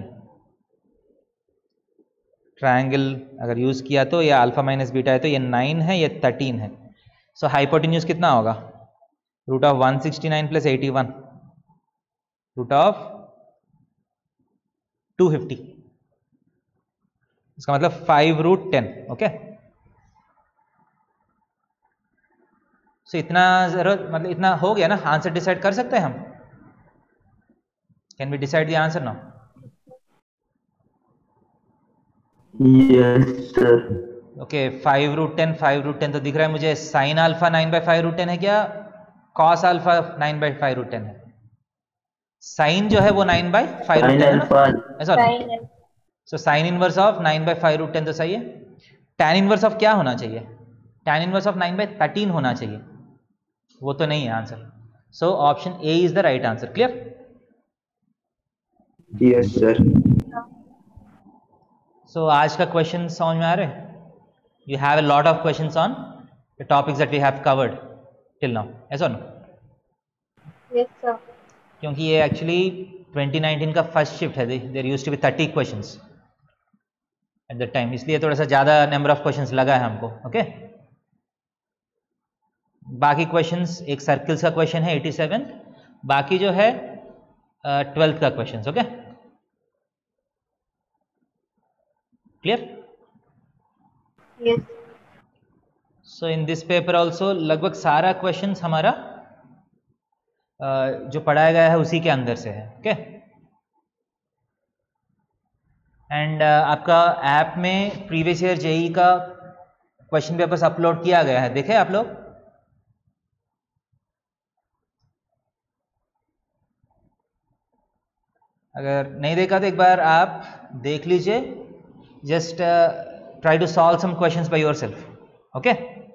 Triangle अगर use किया तो ये alpha minus beta है तो ये नाइन है, ये थर्टीन है. सो हाइपोटेन्यूज कितना होगा? Root of one sixty nine plus eighty one, root of two fifty. इसका मतलब five root ten. Okay, so इतना जरूरत, मतलब इतना हो गया ना. आंसर डिसाइड कर सकते हैं हम? Can we decide the answer now?
Yes sir.
Okay, five root ten, five root ten तो दिख रहा है मुझे. Sine alpha nine by five root ten है क्या? Cos alpha nine by five root ten है. साइन जो है वो nine by five root ten है, ऐसा. So sine inverse of nine by five root ten तो सही है. टैन इनवर्स ऑफ क्या होना चाहिए? Tan inverse of nine by thirteen होना चाहिए, वो तो नहीं है आंसर. So option A is the right answer. Clear?
Yes sir.
So आज का क्वेश्चन समझ में आ रहे हैं? You have a lot of questions on the topics that we have covered till now, ऐसा ना?
Yes, sir.
क्योंकि ये एक्चुअली ट्वेंटी नाइनटीन का फर्स्ट शिफ्ट है. There used to be thirty questions at the time, इसलिए थोड़ा सा ज़्यादा नंबर ऑफ क्वेश्चंस लगा है हमको. ओके, बाकी क्वेश्चंस, एक सर्कल्स का क्वेश्चन है एटी सेवन, बाकी जो है ट्वेल्थ uh, का question. Okay, clear?
Yes.
So in this paper also लगभग सारा क्वेश्चंस हमारा जो पढ़ाया गया है उसी के अंदर से है। ओके, एंड आपका ऐप में प्रीवियस ईयर जेई का क्वेश्चन पेपर्स अपलोड किया गया है, देखे आप लोग? अगर नहीं देखा तो एक बार आप देख लीजिए। Just try to solve some questions by yourself. Okay,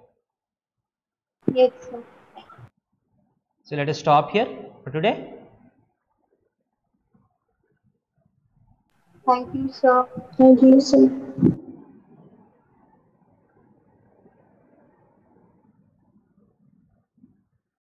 Yes, sir.
so let us stop here for today.
Thank you, sir.
Thank you, sir.